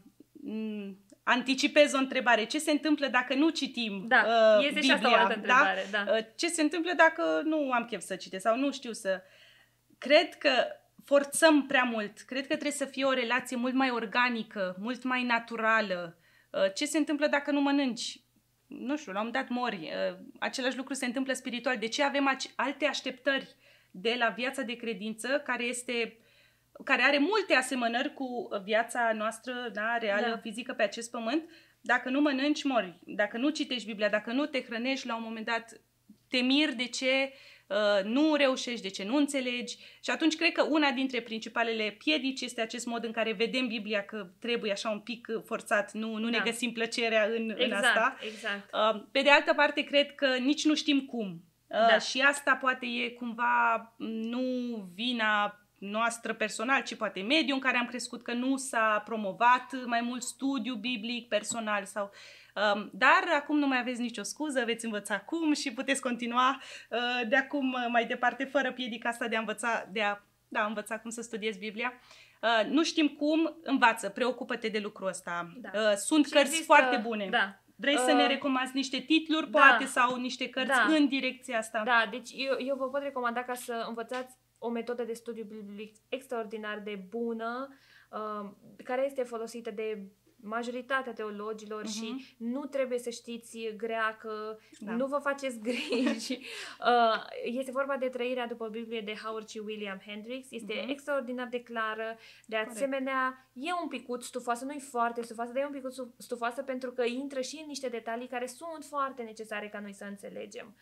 m- anticipez o întrebare. Ce se întâmplă dacă nu citim Da, uh, este Biblia? și asta o altă întrebare. Da? Da? Uh, ce se întâmplă dacă nu am chef să citesc sau nu știu să... Cred că forțăm prea mult. Cred că trebuie să fie o relație mult mai organică, mult mai naturală. Uh, ce se întâmplă dacă nu mănânci? Nu știu, la un moment dat mori. Uh, același lucru se întâmplă spiritual. De ce avem ac- alte așteptări de la viața de credință care este... care are multe asemănări cu viața noastră, da, reală, Da. fizică pe acest pământ? Dacă nu mănânci, mori. Dacă nu citești Biblia, dacă nu te hrănești, la un moment dat te miri de ce uh, nu reușești, de ce nu înțelegi. Și atunci cred că una dintre principalele piedici este acest mod în care vedem Biblia că trebuie așa un pic forțat, nu, nu ne Da. găsim plăcerea în, în Exact, asta. exact. Uh, Pe de altă parte, cred că nici nu știm cum. Uh, Da. Și asta poate e cumva nu vina noastră personal, ci poate mediul în care am crescut, că nu s-a promovat mai mult studiu biblic personal sau... Um, dar acum nu mai aveți nicio scuză, veți învăța cum și puteți continua uh, de acum uh, mai departe fără piedica asta de a învăța, de a da, învăța cum să studiezi Biblia. Uh, nu știm cum, învață, preocupă-te de lucrul ăsta. Da. Uh, sunt Și cărți există- foarte bune. Da. Vrei Uh, să ne recomanzi niște titluri, da. poate, sau niște cărți Da. în direcția asta? Da, deci eu, eu vă pot recomanda ca să învățați o metodă de studiu biblic extraordinar de bună, uh, care este folosită de majoritatea teologilor Mhm. și nu trebuie să știți greacă, Da. nu vă faceți griji. uh, este vorba de Trăirea după Biblie de Howard și William Hendricks. Este Mhm. extraordinar de clară, de asemenea e un picut stufoasă, nu e foarte stufoasă, dar e un picut stu- stufoasă pentru că intră și în niște detalii care sunt foarte necesare ca noi să înțelegem.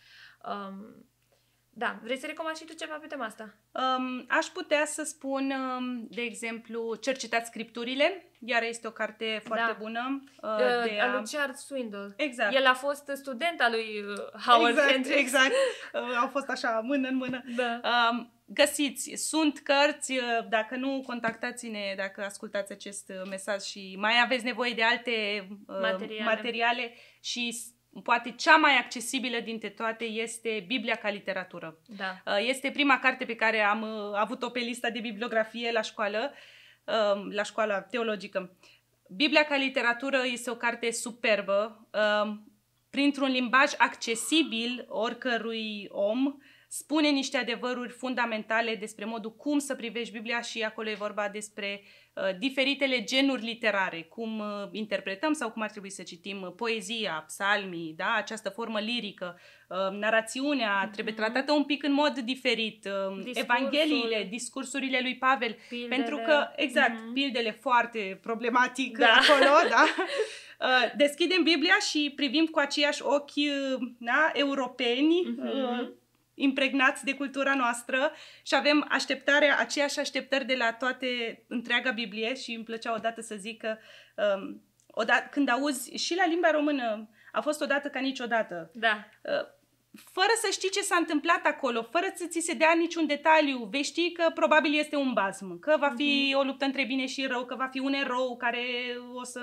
Um, Da, vrei să recomand și tu ceva pe tema asta? Um, aș putea să spun, um, de exemplu, Cercetați Scripturile, iar este o carte foarte Da. bună. Uh, Uh, de al a... lui Charles Swindoll. Exact. El a fost student al lui uh, Howard exact, Hendricks. exact. Uh, au fost așa, mână în mână. Da. Um, găsiți, sunt cărți, uh, dacă nu, contactați-ne dacă ascultați acest uh, mesaj și mai aveți nevoie de alte uh, Materiale. materiale și s- poate cea mai accesibilă dintre toate este Biblia ca literatură. Da. Uh, Este prima carte pe care am uh, avut-o pe lista de bibliografie la școală, uh, la școala teologică. Biblia ca literatură este o carte superbă, uh, printr-un limbaj accesibil oricărui om. spune niște adevăruri fundamentale despre modul cum să privești Biblia și acolo e vorba despre uh, diferitele genuri literare, cum uh, interpretăm sau cum ar trebui să citim uh, poezia, psalmii, da? Această formă lirică, uh, narațiunea mm-hmm. trebuie tratată un pic în mod diferit, uh, Discursul, evangheliile, discursurile lui Pavel, pildele. pentru că, exact, mm-hmm. pildele foarte problematic da. acolo, da? Uh, deschidem Biblia și privim cu aceiași ochi uh, da, europeni, mm-hmm. uh, impregnați de cultura noastră și avem așteptarea, aceeași așteptări de la toate, întreaga Biblie și îmi plăcea odată să zic că um, odată, când auzi și la limba română a fost odată ca niciodată. Da. Uh, fără să știi ce s-a întâmplat acolo, fără să ți se dea niciun detaliu, vei ști că probabil este un basm, că va fi mm-hmm. o luptă între bine și rău, că va fi un erou care o să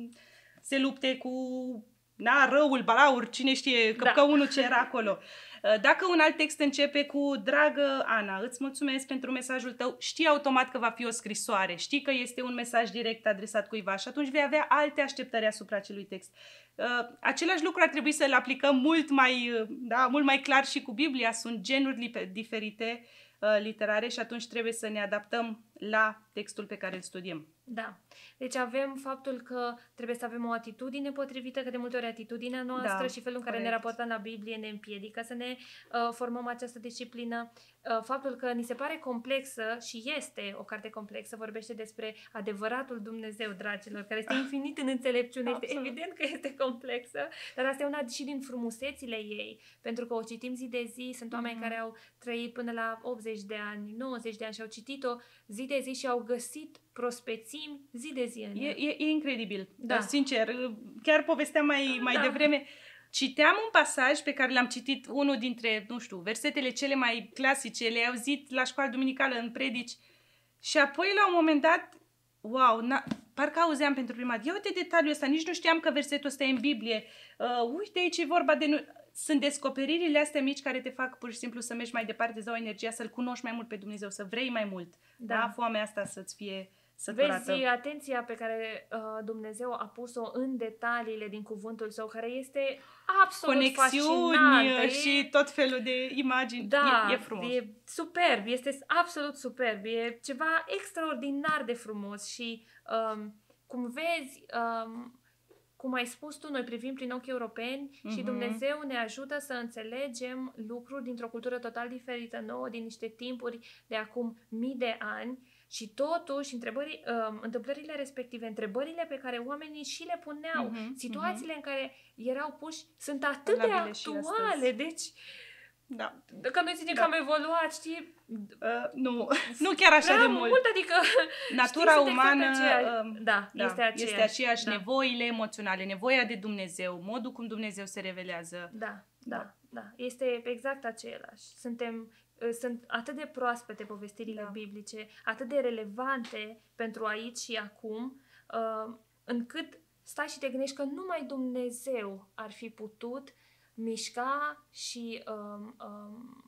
se lupte cu na, răul, balaur, cine știe, căpcăunul da. Ce era acolo. Dacă un alt text începe cu dragă Ana, îți mulțumesc pentru mesajul tău, știi automat că va fi o scrisoare, știi că este un mesaj direct adresat cuiva și atunci vei avea alte așteptări asupra acelui text. Același lucru ar trebui să-l aplicăm mult mai, da, mult mai clar și cu Biblia, sunt genuri diferite literare și atunci trebuie să ne adaptăm la textul pe care îl studiem. Da. Deci avem faptul că trebuie să avem o atitudine potrivită, că de multe ori atitudinea noastră da, și felul în care corect. Ne raportăm la Biblie ne împiedică să ne uh, formăm această disciplină. Uh, faptul că ni se pare complexă și este o carte complexă, vorbește despre adevăratul Dumnezeu, dragilor, care este infinit în înțelepciune. Este evident că este complexă, dar asta e una și din frumusețile ei, pentru că o citim zi de zi, sunt oameni mm-hmm. care au trăit până la optzeci de ani, nouăzeci de ani și au citit-o zi de zi și au găsit prospețimi zi de zi în e, e, e incredibil, da. Dar sincer, chiar povesteam mai, mai da. devreme, citeam un pasaj pe care l-am citit, unul dintre, nu știu, versetele cele mai clasice, le-ai auzit la școală duminicală în predici și apoi la un moment dat, wow, na, parcă auzeam pentru prima dată, ia uite detaliul ăsta, nici nu știam că versetul ăsta e în Biblie, uh, uite aici e vorba de... Nu... Sunt descoperirile astea mici care te fac pur și simplu să mergi mai departe, să au energia, să-L cunoști mai mult pe Dumnezeu, să vrei mai mult. Da, da? Foamea asta să-ți fie săturată. Vezi atenția pe care uh, Dumnezeu a pus-o în detaliile din cuvântul Său, care este absolut conexiuni fascinantă. și e... tot felul de imagini. Da, e, e frumos. E superb, este absolut superb. E ceva extraordinar de frumos și um, cum vezi... Um, cum ai spus tu, noi privim prin ochii europeni uh-huh. și Dumnezeu ne ajută să înțelegem lucruri dintr-o cultură total diferită nouă, din niște timpuri de acum mii de ani și totuși întrebări, uh, întâmplările respective, întrebările pe care oamenii și le puneau, uh-huh. situațiile uh-huh. în care erau puși sunt atât de actuale, deci... Da. Că noi zicem da. că am evoluat, știi? Uh, nu, nu chiar așa Prea de mult. mult. Adică, natura știi, umană exact uh, da, da, este aceeași, este aceeași da. nevoile emoționale, nevoia de Dumnezeu, modul cum Dumnezeu se revelează. Da, da, da. da. Este exact același. Suntem, sunt atât de proaspete povestirile da. biblice, atât de relevante pentru aici și acum, uh, încât stai și te gândești că numai Dumnezeu ar fi putut mișca și um, um,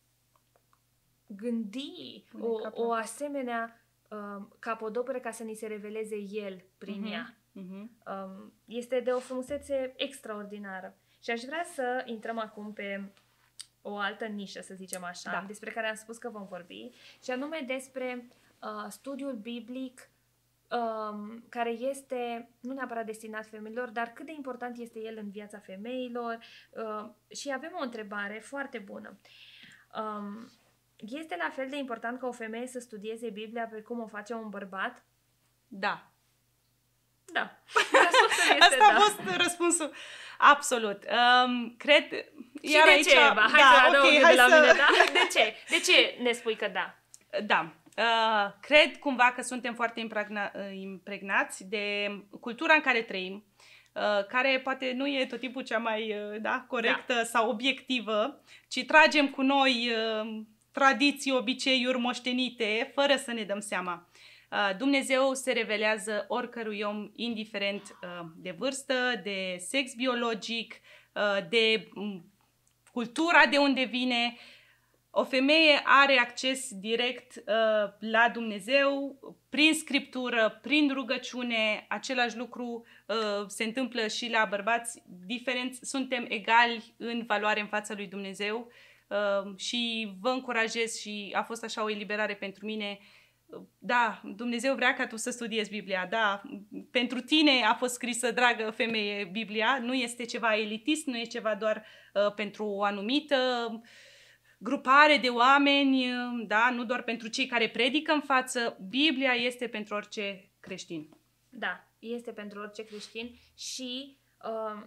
gândi o, o asemenea um, capodoperă ca să ni se reveleze El prin uh-huh. ea. Uh-huh. Um, este de o frumusețe extraordinară. Și aș vrea să intrăm acum pe o altă nișă, să zicem așa, da. despre care am spus că vom vorbi, și anume despre uh, studiul biblic Um, care este nu neapărat destinat femeilor, dar cât de important este el în viața femeilor. Uh, și avem o întrebare foarte bună. Um, este la fel de important ca o femeie să studieze Biblia pe cum o face un bărbat? Da. Da. Este Asta da. a fost răspunsul. Absolut. Um, cred... Și iar de aici, ce, Eva? Hai da, să okay, de hai la să... mine, da? De ce? De ce ne spui că da? Da. Uh, cred cumva că suntem foarte impregna, uh, impregnați de cultura în care trăim, uh, care poate nu e tot timpul cea mai uh, da, corectă da. sau obiectivă, ci tragem cu noi uh, tradiții, obiceiuri moștenite, fără să ne dăm seama. Uh, Dumnezeu se revelează oricărui om, indiferent uh, de vârstă, de sex biologic, uh, de um, cultura de unde vine. O femeie are acces direct uh, la Dumnezeu prin scriptură, prin rugăciune. Același lucru uh, se întâmplă și la bărbați. Diferenți, suntem egali în valoare în fața lui Dumnezeu. uh, și vă încurajez și a fost așa o eliberare pentru mine. Da, Dumnezeu vrea ca tu să studiezi Biblia, da, pentru tine a fost scrisă, dragă femeie, Biblia, nu este ceva elitist, nu e ceva doar uh, pentru o anumită grupare de oameni, uh, da, nu doar pentru cei care predică în față, Biblia este pentru orice creștin. Da, este pentru orice creștin și uh,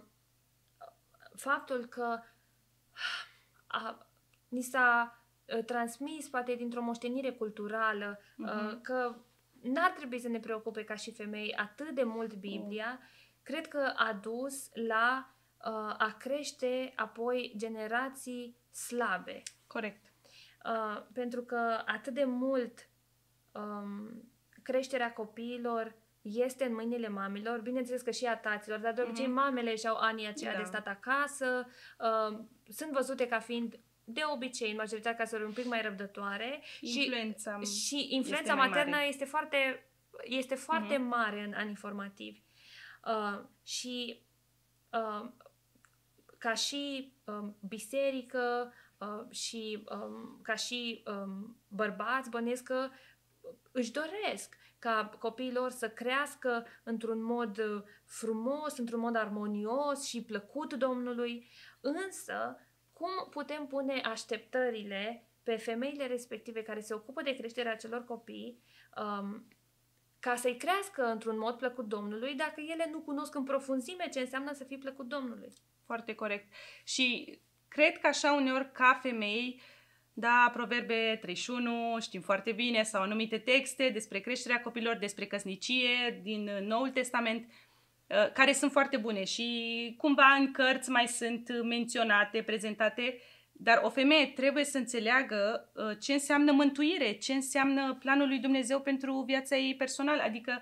faptul că a, ni s-a transmis, poate dintr-o moștenire culturală, uh-huh. că n-ar trebui să ne preocupe ca și femei atât de mult Biblia, uh. cred că a dus la uh, a crește apoi generații slabe. Corect. Uh, pentru că atât de mult um, creșterea copiilor este în mâinile mamilor, bineînțeles că și a taților, dar de obicei uh-huh. mamele și-au anii aceia da. de stat acasă, uh, sunt văzute ca fiind de obicei, în majoritatea caselor, un pic mai răbdătoare. Influența și, și influența este maternă mare. este foarte, este foarte uh-huh. mare în anii formativi. Uh, și uh, ca și uh, biserică uh, și um, ca și um, bărbați, bănesc că își doresc ca copiilor să crească într-un mod frumos, într-un mod armonios și plăcut Domnului, însă cum putem pune așteptările pe femeile respective care se ocupă de creșterea acelor copii um, ca să-i crească într-un mod plăcut Domnului dacă ele nu cunosc în profunzime ce înseamnă să fii plăcut Domnului? Foarte corect. Și cred că așa uneori ca femei, da, Proverbe treizeci și unu, știm foarte bine, sau anumite texte despre creșterea copilor, despre căsnicie din Noul Testament, care sunt foarte bune și cumva în cărți mai sunt menționate, prezentate, dar o femeie trebuie să înțeleagă ce înseamnă mântuire, ce înseamnă planul lui Dumnezeu pentru viața ei personală, adică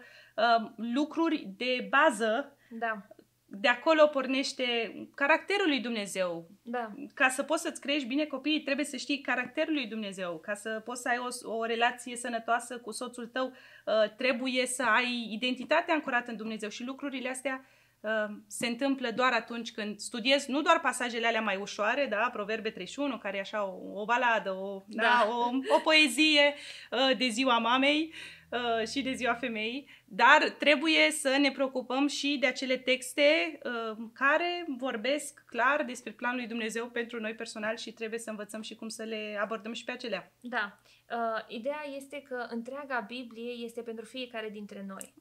lucruri de bază. Da. De acolo pornește caracterul lui Dumnezeu. Da. Ca să poți să-ți crești bine copiii, trebuie să știi caracterul lui Dumnezeu. Ca să poți să ai o, o relație sănătoasă cu soțul tău, uh, trebuie să ai identitatea ancorată în Dumnezeu. Și lucrurile astea uh, se întâmplă doar atunci când studiezi, nu doar pasajele alea mai ușoare, da, Proverbe treizeci și unu, care e așa o, o baladă, o, da. Da, o, o poezie uh, de ziua mamei, Uh, și de ziua femeii, dar trebuie să ne preocupăm și de acele texte uh, care vorbesc clar despre planul lui Dumnezeu pentru noi personal și trebuie să învățăm și cum să le abordăm și pe acelea. Da. Uh, ideea este că întreaga Biblie este pentru fiecare dintre noi.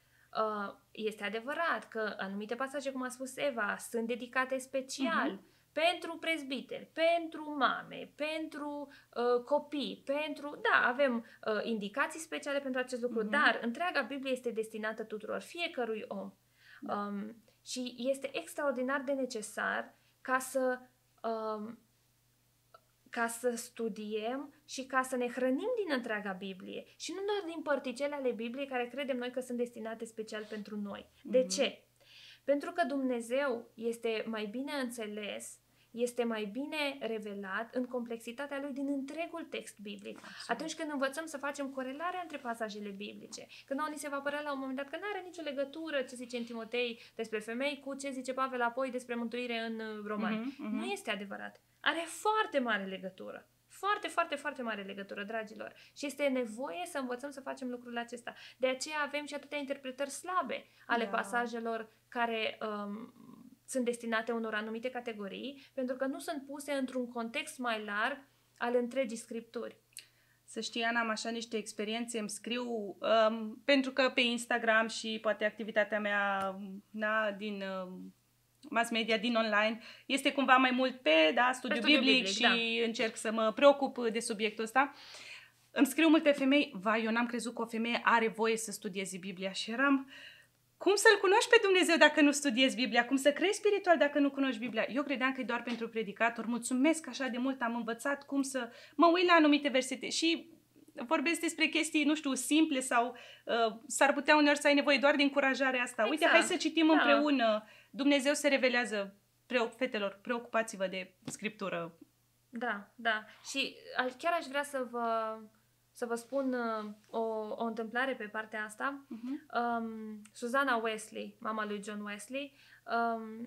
Uh, este adevărat că anumite pasaje, cum a spus Eva, sunt dedicate special uh-huh. pentru prezbiteri, pentru mame, pentru uh, copii, pentru... Da, avem uh, indicații speciale pentru acest lucru, uh-huh. dar întreaga Biblie este destinată tuturor, fiecărui om. Da. Um, și este extraordinar de necesar ca să, um, ca să studiem și ca să ne hrănim din întreaga Biblie. Și nu doar din părticele ale Bibliei care credem noi că sunt destinate special pentru noi. Uh-huh. De ce? Pentru că Dumnezeu este mai bine înțeles, este mai bine revelat în complexitatea lui din întregul text biblic. Absolut. Atunci când învățăm să facem corelarea între pasajele biblice, când nouă ni se va părea la un moment dat că nu are nicio legătură ce zice în Timotei despre femei cu ce zice Pavel apoi despre mântuire în Romani. Uh-huh, uh-huh. Nu este adevărat. Are foarte mare legătură. Foarte, foarte, foarte mare legătură, dragilor. Și este nevoie să învățăm să facem lucrul acesta. De aceea avem și atâtea interpretări slabe ale da. pasajelor care um, sunt destinate unor anumite categorii, pentru că nu sunt puse într-un context mai larg al întregii scripturi. Să știi, Ana, am așa niște experiențe, îmi scriu, um, pentru că pe Instagram și poate activitatea mea na, din... Um, mass media, din online, este cumva mai mult pe, da, studiu, pe studiu biblic, biblic și da. încerc să mă preocup de subiectul ăsta. Îmi scriu multe femei, vai, eu n-am crezut că o femeie are voie să studieze Biblia și eram, cum să-L cunoști pe Dumnezeu dacă nu studiezi Biblia? Cum să crești spiritual dacă nu cunoști Biblia? Eu credeam că e doar pentru predicatori. Mulțumesc așa de mult, am învățat cum să mă uit la anumite versete și vorbesc despre chestii, nu știu, simple sau uh, s-ar putea uneori să ai nevoie doar de încurajarea asta. Exact. Uite, hai să citim da. împreună. Dumnezeu se revelează. Preo- fetelor, preocupați-vă de Scriptură. Da, da. Și chiar aș vrea să vă, să vă spun uh, o, o întâmplare pe partea asta. Uh-huh. Um, Susanna Wesley, mama lui John Wesley, um,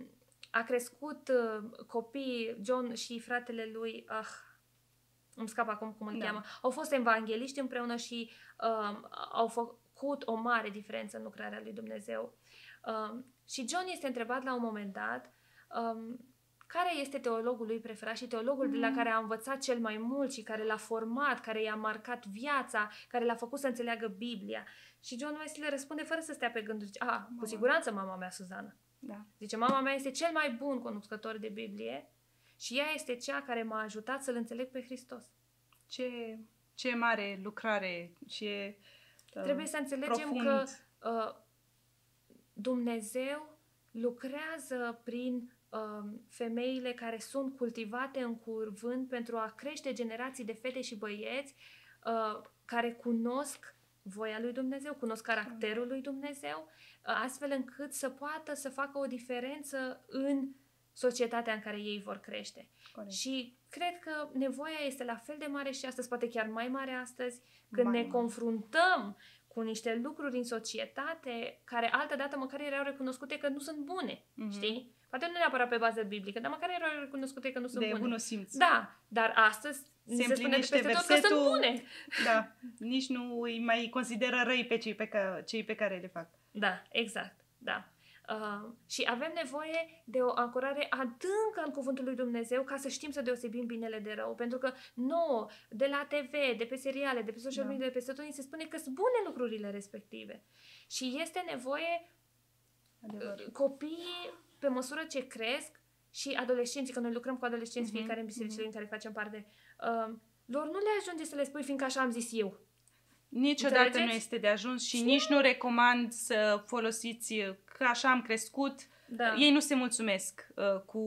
a crescut uh, copii, John și fratele lui, ah, îmi scap acum cum îl Da. cheamă, au fost evangeliști împreună și uh, au făcut o mare diferență în lucrarea lui Dumnezeu. Uh, și John este întrebat la un moment dat um, care este teologul lui preferat și teologul mm. de la care a învățat cel mai mult și care l-a format, care i-a marcat viața, care l-a făcut să înțeleagă Biblia. Și John Wesley răspunde fără să stea pe gânduri. Zice, a, cu siguranță mama mea, Suzana. Da. Zice, mama mea este cel mai bun cunoscător de Biblie și ea este cea care m-a ajutat să-L înțeleg pe Hristos. Ce, ce mare lucrare, ce uh, Trebuie să înțelegem profund. că uh, Dumnezeu lucrează prin uh, femeile care sunt cultivate în cuvânt pentru a crește generații de fete și băieți uh, care cunosc voia lui Dumnezeu, cunosc caracterul lui Dumnezeu, uh, astfel încât să poată să facă o diferență în societatea în care ei vor crește. Corect. Și cred că nevoia este la fel de mare și astăzi, poate chiar mai mare astăzi, când Mai ne mare. confruntăm cu niște lucruri în societate care altădată măcar erau recunoscute că nu sunt bune, Mm-hmm. știi? Poate nu neapărat pe bază biblică, dar măcar erau recunoscute că nu sunt De bune. bunul simț. Da, dar astăzi Se se spune de peste tot că versetul, sunt bune. Da, nici nu îi mai consideră răi pe cei pe, ca, cei pe care le fac. Da, exact, da. Uh, și avem nevoie de o ancorare adâncă în cuvântul lui Dumnezeu ca să știm să deosebim binele de rău. Pentru că nouă, de la T V, de pe seriale, de pe social Da. media, de peste tot, ni se spune că sunt bune lucrurile respective. Și este nevoie Adevăr. uh, copiii, pe măsură ce cresc, și adolescenții, că noi lucrăm cu adolescenți, Mhm, fiecare în bisericile mhm. în care facem parte, uh, lor nu le ajunge să le spui fiindcă așa am zis eu. Niciodată Înțelegeți? nu este de ajuns și nici nu recomand să folosiți că așa am crescut. Da. Ei nu se mulțumesc uh, cu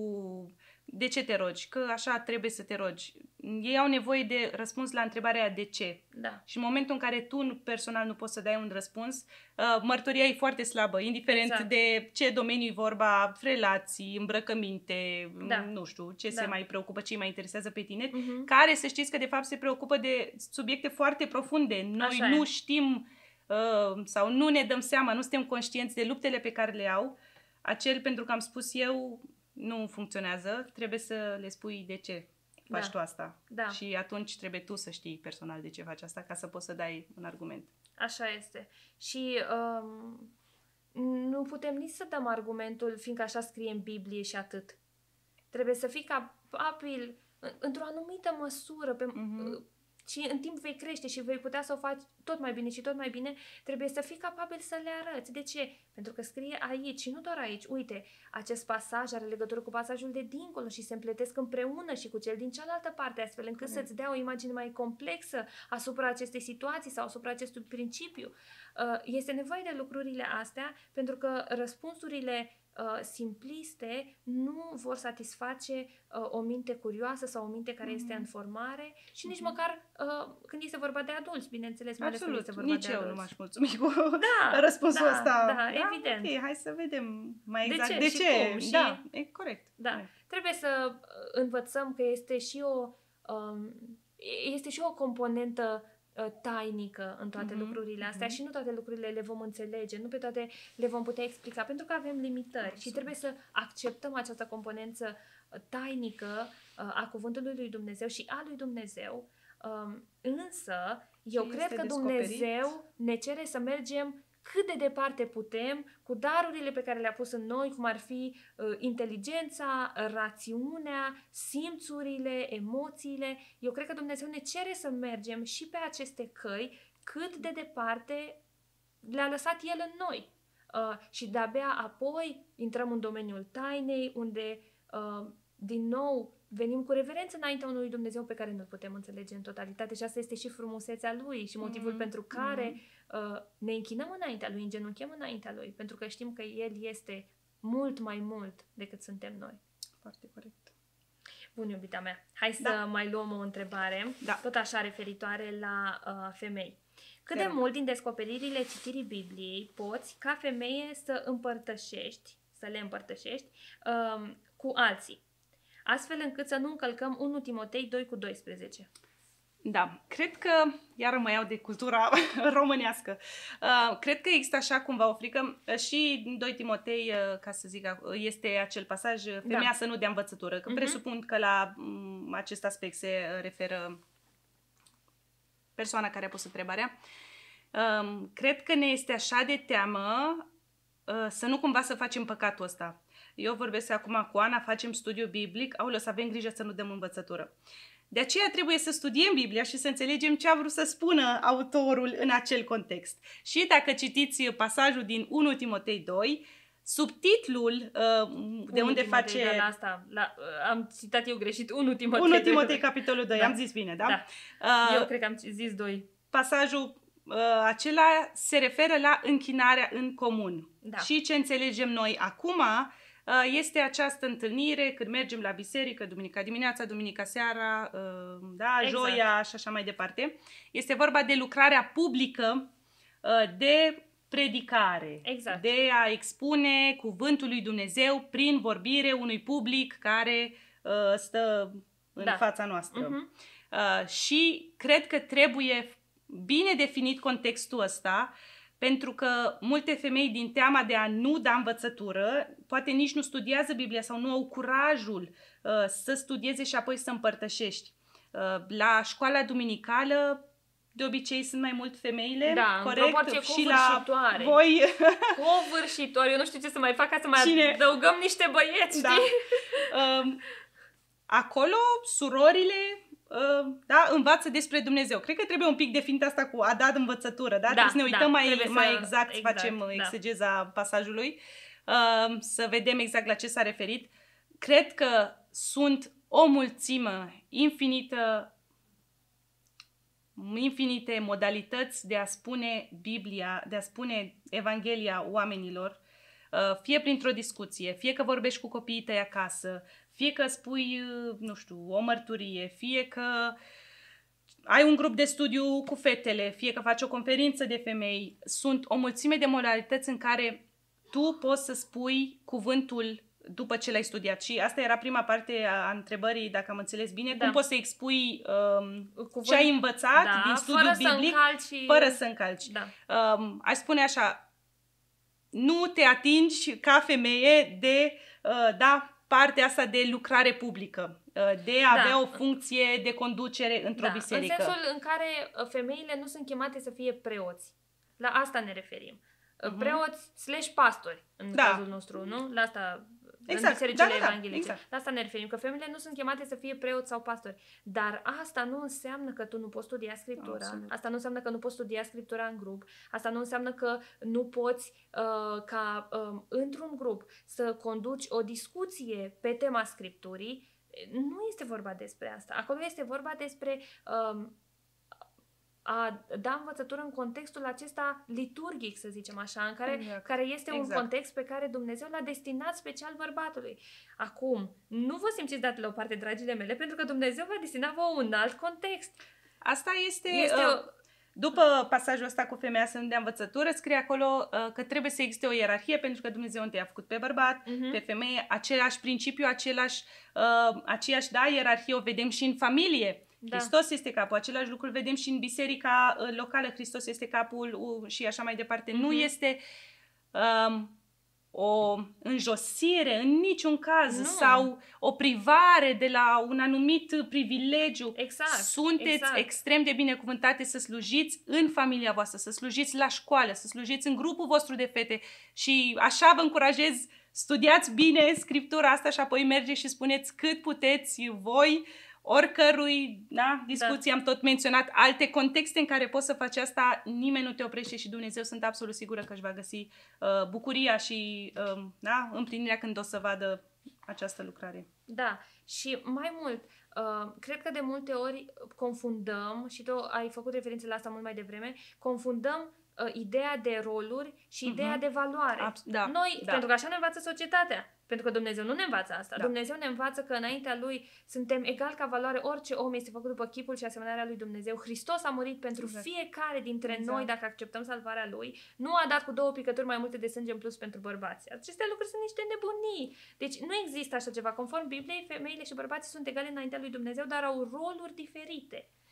de ce te rogi, că așa trebuie să te rogi. Ei au nevoie de răspuns la întrebarea de ce. Da. Și în momentul în care tu personal nu poți să dai un răspuns, uh, mărturia e foarte slabă, indiferent Exact. de ce domeniu e vorba, relații, îmbrăcăminte, Da. nu știu, ce Da. se mai preocupă, ce îi mai interesează pe tine, Mhm. care să știți că de fapt se preocupă de subiecte foarte profunde. Noi Așa nu e. știm uh, sau nu ne dăm seama, nu suntem conștienți de luptele pe care le au. Acel, pentru că am spus eu, nu funcționează, trebuie să le spui de ce faci Da. tu asta. Da. Și atunci trebuie tu să știi personal de ce faci asta ca să poți să dai un argument. Așa este. Și um, nu putem nici să dăm argumentul fiindcă așa scrie în Biblie și atât. Trebuie să fii capabil în- într-o anumită măsură pe, Mhm. și în timp vei crește și vei putea să o faci tot mai bine și tot mai bine, trebuie să fii capabil să le arăți. De ce? Pentru că scrie aici și nu doar aici. Uite, acest pasaj are legătură cu pasajul de dincolo și se împletesc împreună și cu cel din cealaltă parte, astfel încât Corect. să-ți dea o imagine mai complexă asupra acestei situații sau asupra acestui principiu. Uh, Este nevoie de lucrurile astea pentru că răspunsurile uh, simpliste nu vor satisface uh, o minte curioasă sau o minte care este în formare și nici măcar uh, când este vorba de adulți, bineînțeles, mai ales când Absolut, este vorba nici de eu adulți. nu m-aș mulțumi cu Da, răspunsul da, ăsta. da, evident. Ok, hai să vedem mai De exact ce de și ce. cum și- Da, e corect. Da, Corect. trebuie să uh, învățăm că este și o um, este și o componentă uh, tainică în toate Mhm, lucrurile astea mhm. și nu toate lucrurile le vom înțelege, nu pe toate le vom putea explica, pentru că avem limitări. Absolut. Și trebuie să acceptăm această componență uh, tainică uh, a cuvântului lui Dumnezeu și a lui Dumnezeu. Um, însă, eu Ce cred este că descoperit? Dumnezeu ne cere să mergem cât de departe putem cu darurile pe care le-a pus în noi, cum ar fi uh, inteligența, rațiunea, simțurile, emoțiile. Eu cred că Dumnezeu ne cere să mergem și pe aceste căi cât de departe le-a lăsat El în noi. Uh, și de-abia apoi intrăm în domeniul tainei, unde uh, din nou venim cu reverență înaintea unui Dumnezeu pe care nu-L putem înțelege în totalitate și asta este și frumusețea Lui și motivul Mhm, pentru care mhm. uh, ne închinăm înaintea Lui, îngenunchem înaintea Lui, pentru că știm că El este mult mai mult decât suntem noi. Foarte corect. Bun, iubita mea, hai să Da. mai luăm o întrebare, Da. tot așa referitoare la uh, femei. Cât Te de rog. mult din descoperirile citirii Bibliei poți, ca femeie, să împărtășești, să le împărtășești um, cu alții, astfel încât să nu încălcăm unu Timotei doi cu doisprezece. Da, cred că, iar mă iau de cultura românească, uh, cred că există așa cumva o frică uh, și în doi Timotei, uh, ca să zic, uh, este acel pasaj, uh, femeia Da. să nu dea învățătură, că Mhm. presupun că la um, acest aspect se uh, referă persoana care a pus întrebarea. Um, cred că ne este așa de teamă uh, să nu cumva să facem păcatul ăsta. Eu vorbesc acum cu Ana, facem studiu biblic, aoleu, să avem grijă să nu dăm învățătură. De aceea trebuie să studiem Biblia și să înțelegem ce a vrut să spună autorul în acel context. Și dacă citiți pasajul din unu Timotei doi, subtitlul uh, de unu unde Timotei, face... Da, la asta, la, am citat eu greșit, unu Timotei. unu Timotei, capitolul doi, Da. am zis bine, da? Da. Uh, Eu cred că am zis doi. pasajul uh, acela se referă la închinarea în comun. Da. Și ce înțelegem noi acum uh, este această întâlnire când mergem la biserică, duminica dimineața, duminica seara, uh, da, Exact. joia și așa mai departe. Este vorba de lucrarea publică uh, de predicare, Exact. de a expune cuvântul lui Dumnezeu prin vorbire unui public care uh, stă în Da. fața noastră. Mhm. Uh, și cred că trebuie bine definit contextul ăsta, pentru că multe femei, din teama de a nu da învățătură, poate nici nu studiază Biblia sau nu au curajul uh, să studieze și apoi să împărtășești. Uh, la școala duminicală, de obicei, sunt mai mult femeile, Da, în corect? proporție Și la covârșitoare. voi... Covârșitoare. Eu nu știu ce să mai fac ca să mai Cine? adăugăm niște băieți, Da. știi? Um, acolo, surorile uh, da, învață despre Dumnezeu. Cred că trebuie un pic definit asta cu a dat învățătură, da? Da, Trebuie să ne da, uităm mai, trebuie să- mai exact, să exact, facem da. exegeza pasajului, uh, să vedem exact la ce s-a referit. Cred că sunt o mulțime infinită infinite modalități de a spune Biblia, de a spune Evanghelia oamenilor, uh, fie printr-o discuție, fie că vorbești cu copiii tăi acasă, fie că spui, uh, nu știu, o mărturie, fie că ai un grup de studiu cu fetele, fie că faci o conferință de femei. Sunt o mulțime de modalități în care tu poți să spui cuvântul după ce l-ai studiat. Și asta era prima parte a întrebării, dacă am înțeles bine, Da. cum poți să expui um, Cuvânt- ce ai învățat da, din studiul fără biblic, să încalci... fără să încalci. Da. Um, aș spune așa, nu te atingi ca femeie de, uh, da, partea asta de lucrare publică, uh, de a Da. avea o funcție de conducere într-o Da, biserică. în sensul în care uh, femeile nu sunt chemate să fie preoți. La asta ne referim. Uh, Mhm. Preoți slash pastori, în Da. cazul nostru, nu? La asta, Exact. în bisericile Da, da, da, evanghelice. exact. La asta ne referim, că femeile nu sunt chemate să fie preoți sau pastori. Dar asta nu înseamnă că tu nu poți studia Scriptura. Absolut. Asta nu înseamnă că nu poți studia Scriptura în grup. Asta nu înseamnă că nu poți uh, ca um, într-un grup să conduci o discuție pe tema Scripturii. Nu este vorba despre asta. Acolo este vorba despre um, a da învățătură în contextul acesta liturgic, să zicem așa, în care, Exact. care este un Exact. context pe care Dumnezeu l-a destinat special bărbatului. Acum, nu vă simțiți date la o parte, dragile mele, pentru că Dumnezeu v-a destinat vouă un alt context. Asta este... Este uh, o... După pasajul ăsta cu femeia să nu dea învățătură, scrie acolo uh, că trebuie să existe o ierarhie, pentru că Dumnezeu întâi a făcut pe bărbat, Mhm. pe femeie, același principiu, același, uh, aceeași, da, ierarhie o vedem și în familie. Da. Hristos este capul, același lucru îl vedem și în biserica uh, locală, Hristos este capul uh, și așa mai departe. Mhm. Nu este um, o înjosire în niciun caz Nu. sau o privare de la un anumit privilegiu. Exact. Sunteți exact. extrem de binecuvântate să slujiți în familia voastră, să slujiți la școală, să slujiți în grupul vostru de fete și așa vă încurajez, studiați bine Scriptura asta și apoi mergeți și spuneți cât puteți voi, oricărui, da, discuții, am tot menționat alte contexte în care poți să faci asta, nimeni nu te oprește și Dumnezeu sunt absolut sigură că își va găsi uh, bucuria și uh, da, împlinirea când o să vadă această lucrare. Da, și mai mult, uh, cred că de multe ori confundăm, și tu ai făcut referință la asta mult mai devreme, confundăm uh, ideea de roluri și Mhm. ideea de valoare. Abs- da, Noi, da. pentru că așa ne învață societatea, pentru că Dumnezeu nu ne învață asta. Da. Dumnezeu ne învață că înaintea Lui suntem egal ca valoare, orice om este făcut după chipul și asemănarea Lui Dumnezeu. Hristos a murit pentru Exact. fiecare dintre Exact. noi dacă acceptăm salvarea Lui. Nu a dat cu două picături mai multe de sânge în plus pentru bărbați. Aceste lucruri sunt niște nebunii. Deci nu există așa ceva. Conform Bibliei, femeile și bărbații sunt egale înaintea Lui Dumnezeu, dar au roluri diferite.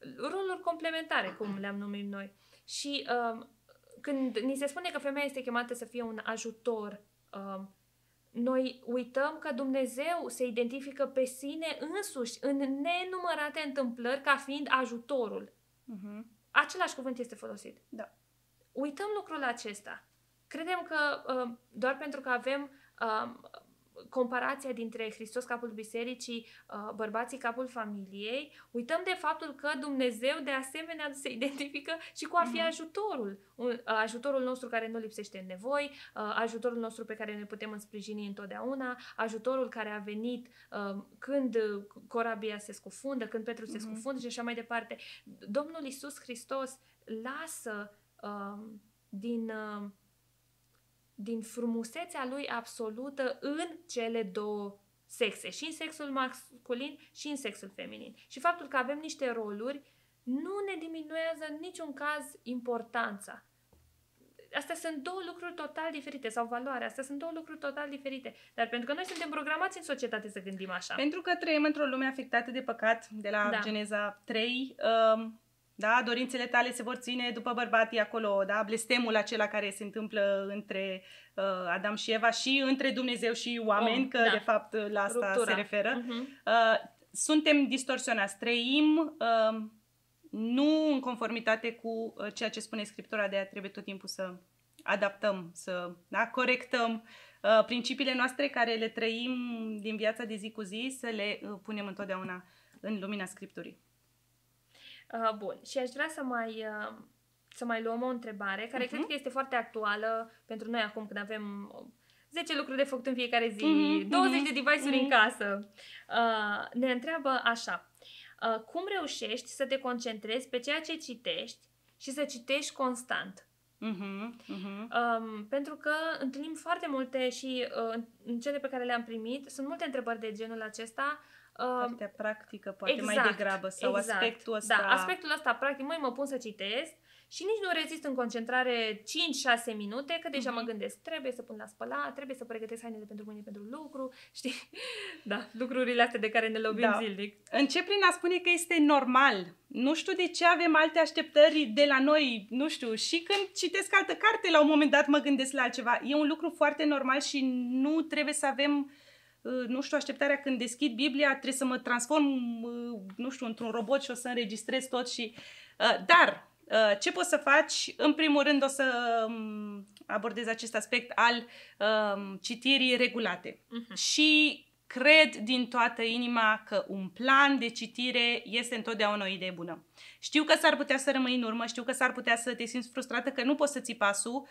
roluri complementare, cum le-am numit noi. Și uh, când ni se spune că femeia este chemată să fie un ajutor, uh, noi uităm că Dumnezeu se identifică pe sine însuși în nenumărate întâmplări ca fiind ajutorul. Uh-huh. Același cuvânt este folosit. Da. Uităm lucrul acesta. Credem că uh, doar pentru că avem uh, comparația dintre Hristos, capul bisericii, uh, bărbații, capul familiei, uităm de faptul că Dumnezeu de asemenea se identifică și cu a fi uh-huh. ajutorul. Un, uh, ajutorul nostru care nu lipsește în nevoi, uh, ajutorul nostru pe care ne putem însprijini întotdeauna, ajutorul care a venit uh, când corabia se scufundă, când Petru se uh-huh. scufundă și așa mai departe. Domnul Iisus Hristos lasă uh, din... Uh, din frumusețea lui absolută în cele două sexe, și în sexul masculin și în sexul feminin. Și faptul că avem niște roluri nu ne diminuează în niciun caz importanța. Astea sunt două lucruri total diferite, sau valoarea, astea sunt două lucruri total diferite. Dar pentru că noi suntem programați în societate să gândim așa. Pentru că trăim într-o lume afectată de păcat, de la da. Geneza trei, um... da, dorințele tale se vor ține după bărbații acolo, da, blestemul acela care se întâmplă între uh, Adam și Eva și între Dumnezeu și oameni, oh, că da. De fapt la asta Ruptura. Se referă. Uh-huh. Uh, suntem distorsionați, trăim uh, nu în conformitate cu uh, ceea ce spune Scriptura, de aia trebuie tot timpul să adaptăm, să da, corectăm uh, principiile noastre care le trăim din viața de zi cu zi, să le uh, punem întotdeauna în lumina Scripturii. Uh, bun, și aș vrea să mai, uh, să mai luăm o întrebare care uh-huh. cred că este foarte actuală pentru noi acum când avem zece lucruri de făcut în fiecare zi, uh-huh. douăzeci de device-uri uh-huh. în casă. Uh, ne întreabă așa, uh, cum reușești să te concentrezi pe ceea ce citești și să citești constant? Uh-huh. Uh-huh. Um, pentru că întâlnim foarte multe și uh, în cele pe care le-am primit sunt multe întrebări de genul acesta. Partea practică, poate exact, mai degrabă, sau exact. aspectul ăsta. Da, aspectul ăsta, practic, măi, mă pun să citesc și nici nu rezist în concentrare cinci șase minute, că deja uh-huh. mă gândesc, trebuie să pun la spălat, trebuie să pregătesc hainele pentru mâine pentru lucru, știi? Da, lucrurile astea de care ne lovim da. Zilnic. Încep prin a spune că este normal. Nu știu de ce avem alte așteptări de la noi, nu știu, și când citesc altă carte, la un moment dat mă gândesc la altceva. E un lucru foarte normal și nu trebuie să avem... nu știu, așteptarea când deschid Biblia, trebuie să mă transform, nu știu, într-un robot și o să înregistrez tot și... Dar, ce poți să faci? În primul rând o să abordez acest aspect al citirii regulate. Uh-huh. Și cred din toată inima că un plan de citire este întotdeauna o idee bună. Știu că s-ar putea să rămâi în urmă, știu că s-ar putea să te simți frustrată, că nu poți să ții pasul,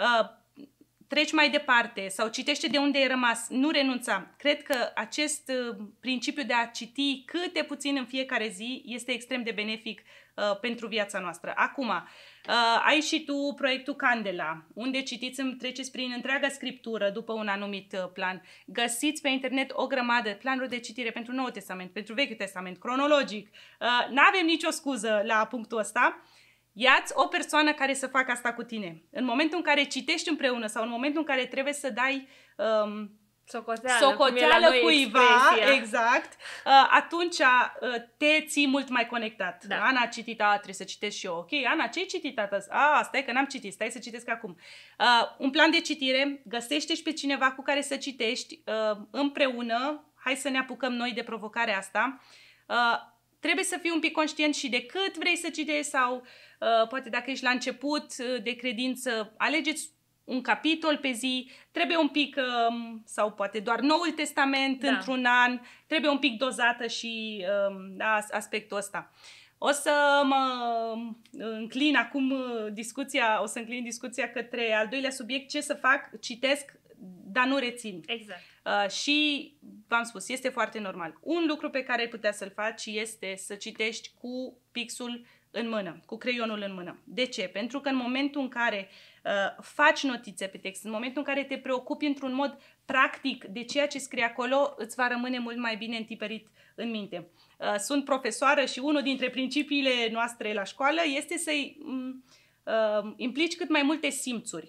treci mai departe sau citește de unde ai rămas, nu renunța. Cred că acest uh, principiu de a citi câte puțin în fiecare zi este extrem de benefic uh, pentru viața noastră. Acum, uh, ai și tu proiectul Candela, unde citiți, treceți prin întreaga scriptură după un anumit uh, plan. Găsiți pe internet o grămadă de planuri de citire pentru Noul Testament, pentru Vechiul Testament, cronologic. Uh, n-avem nicio scuză la punctul ăsta. Ia-ți o persoană care să facă asta cu tine. În momentul în care citești împreună sau în momentul în care trebuie să dai um, socoteală, socoteală cuiva, exact, uh, atunci uh, te ții mult mai conectat. Da. Ana a citit, a, trebuie să citesc și eu. Ok, Ana, ce ai citit astăzi? A, stai că n-am citit, stai să citesc acum. Uh, un plan de citire, găsește-și pe cineva cu care să citești uh, împreună. Hai să ne apucăm noi de provocarea asta. Uh, trebuie să fii un pic conștient și de cât vrei să citești sau uh, poate dacă ești la început de credință, alegeți un capitol pe zi, trebuie un pic, uh, sau poate doar Noul Testament da. Într-un an, trebuie un pic dozată și uh, da, aspectul ăsta. O să mă înclin acum discuția, o să înclin discuția către al doilea subiect, ce să fac, citesc, dar nu rețin. Exact. Uh, și v-am spus, este foarte normal. Un lucru pe care ai putea să-l faci este să citești cu pixul în mână, cu creionul în mână. De ce? Pentru că în momentul în care uh, faci notițe pe text, în momentul în care te preocupi într-un mod practic de ceea ce scrie acolo, îți va rămâne mult mai bine întipărit în minte. Uh, sunt profesoară și unul dintre principiile noastre la școală este să-i uh, implici cât mai multe simțuri.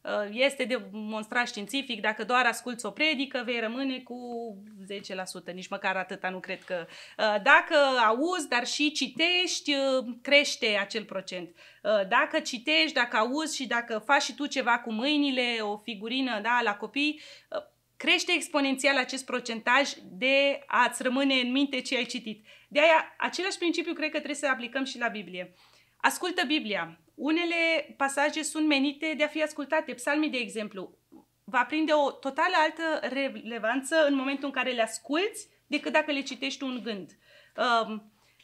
Este demonstrat științific, dacă doar asculți o predică, vei rămâne cu zece la sută, nici măcar atâta nu cred că. Dacă auzi, dar și citești, crește acel procent. Dacă citești, dacă auzi și dacă faci și tu ceva cu mâinile, o figurină, da, la copii, crește exponențial acest procentaj de a-ți rămâne în minte ce ai citit. De aia, același principiu cred că trebuie să aplicăm și la Biblie. Ascultă Biblia. Unele pasaje sunt menite de a fi ascultate. Psalmii, de exemplu, va prinde o totală altă relevanță în momentul în care le asculți decât dacă le citești un gând. Uh,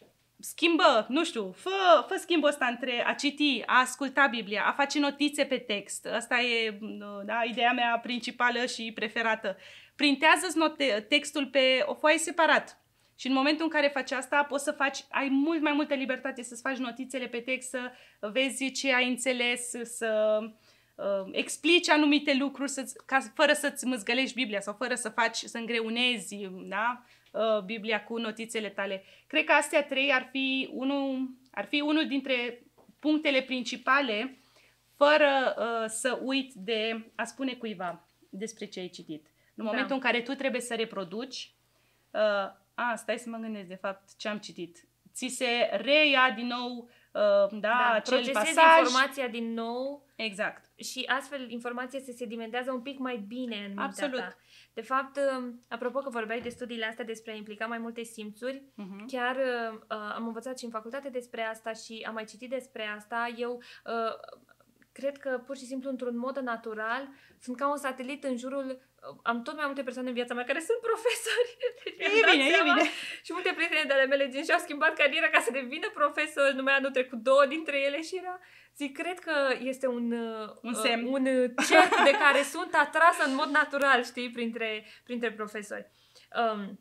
schimbă, nu știu, fă, fă schimbul ăsta între a citi, a asculta Biblia, a face notițe pe text. Asta e, da, ideea mea principală și preferată. Printează-ți note, textul pe o foaie separat. Și în momentul în care faci asta, poți să faci, ai mult mai multă libertate să-ți faci notițele pe text, să vezi ce ai înțeles, să uh, explici anumite lucruri, să ca, fără să-ți măzgălești Biblia sau fără să faci, să îngreunezi, da? uh, Biblia cu notițele tale. Cred că astea trei ar fi unul, ar fi unul dintre punctele principale, fără uh, să uit de a spune cuiva despre ce ai citit. În momentul da. în care tu trebuie să reproduci, uh, a, stai să mă gândesc de fapt ce am citit. Ți se reia din nou uh, da, da, acel pasaj. informația din nou. Exact. Și astfel informația se sedimentează un pic mai bine în mintea Absolut. ta. De fapt, apropo că vorbeai de studiile astea despre a implica mai multe simțuri, uh-huh. chiar uh, am învățat și în facultate despre asta și am mai citit despre asta. Eu uh, cred că pur și simplu într-un mod natural sunt ca un satelit în jurul. Am tot mai multe persoane în viața mea care sunt profesori. Deci e bine, e bine. Și multe prietene de ale mele gen și-au schimbat cariera ca să devină profesori. Numai anul trecut două dintre ele și era... Zic, cred că este un, un semn. Uh, un cerc de care sunt atrasă în mod natural, știi, printre, printre profesori. Um,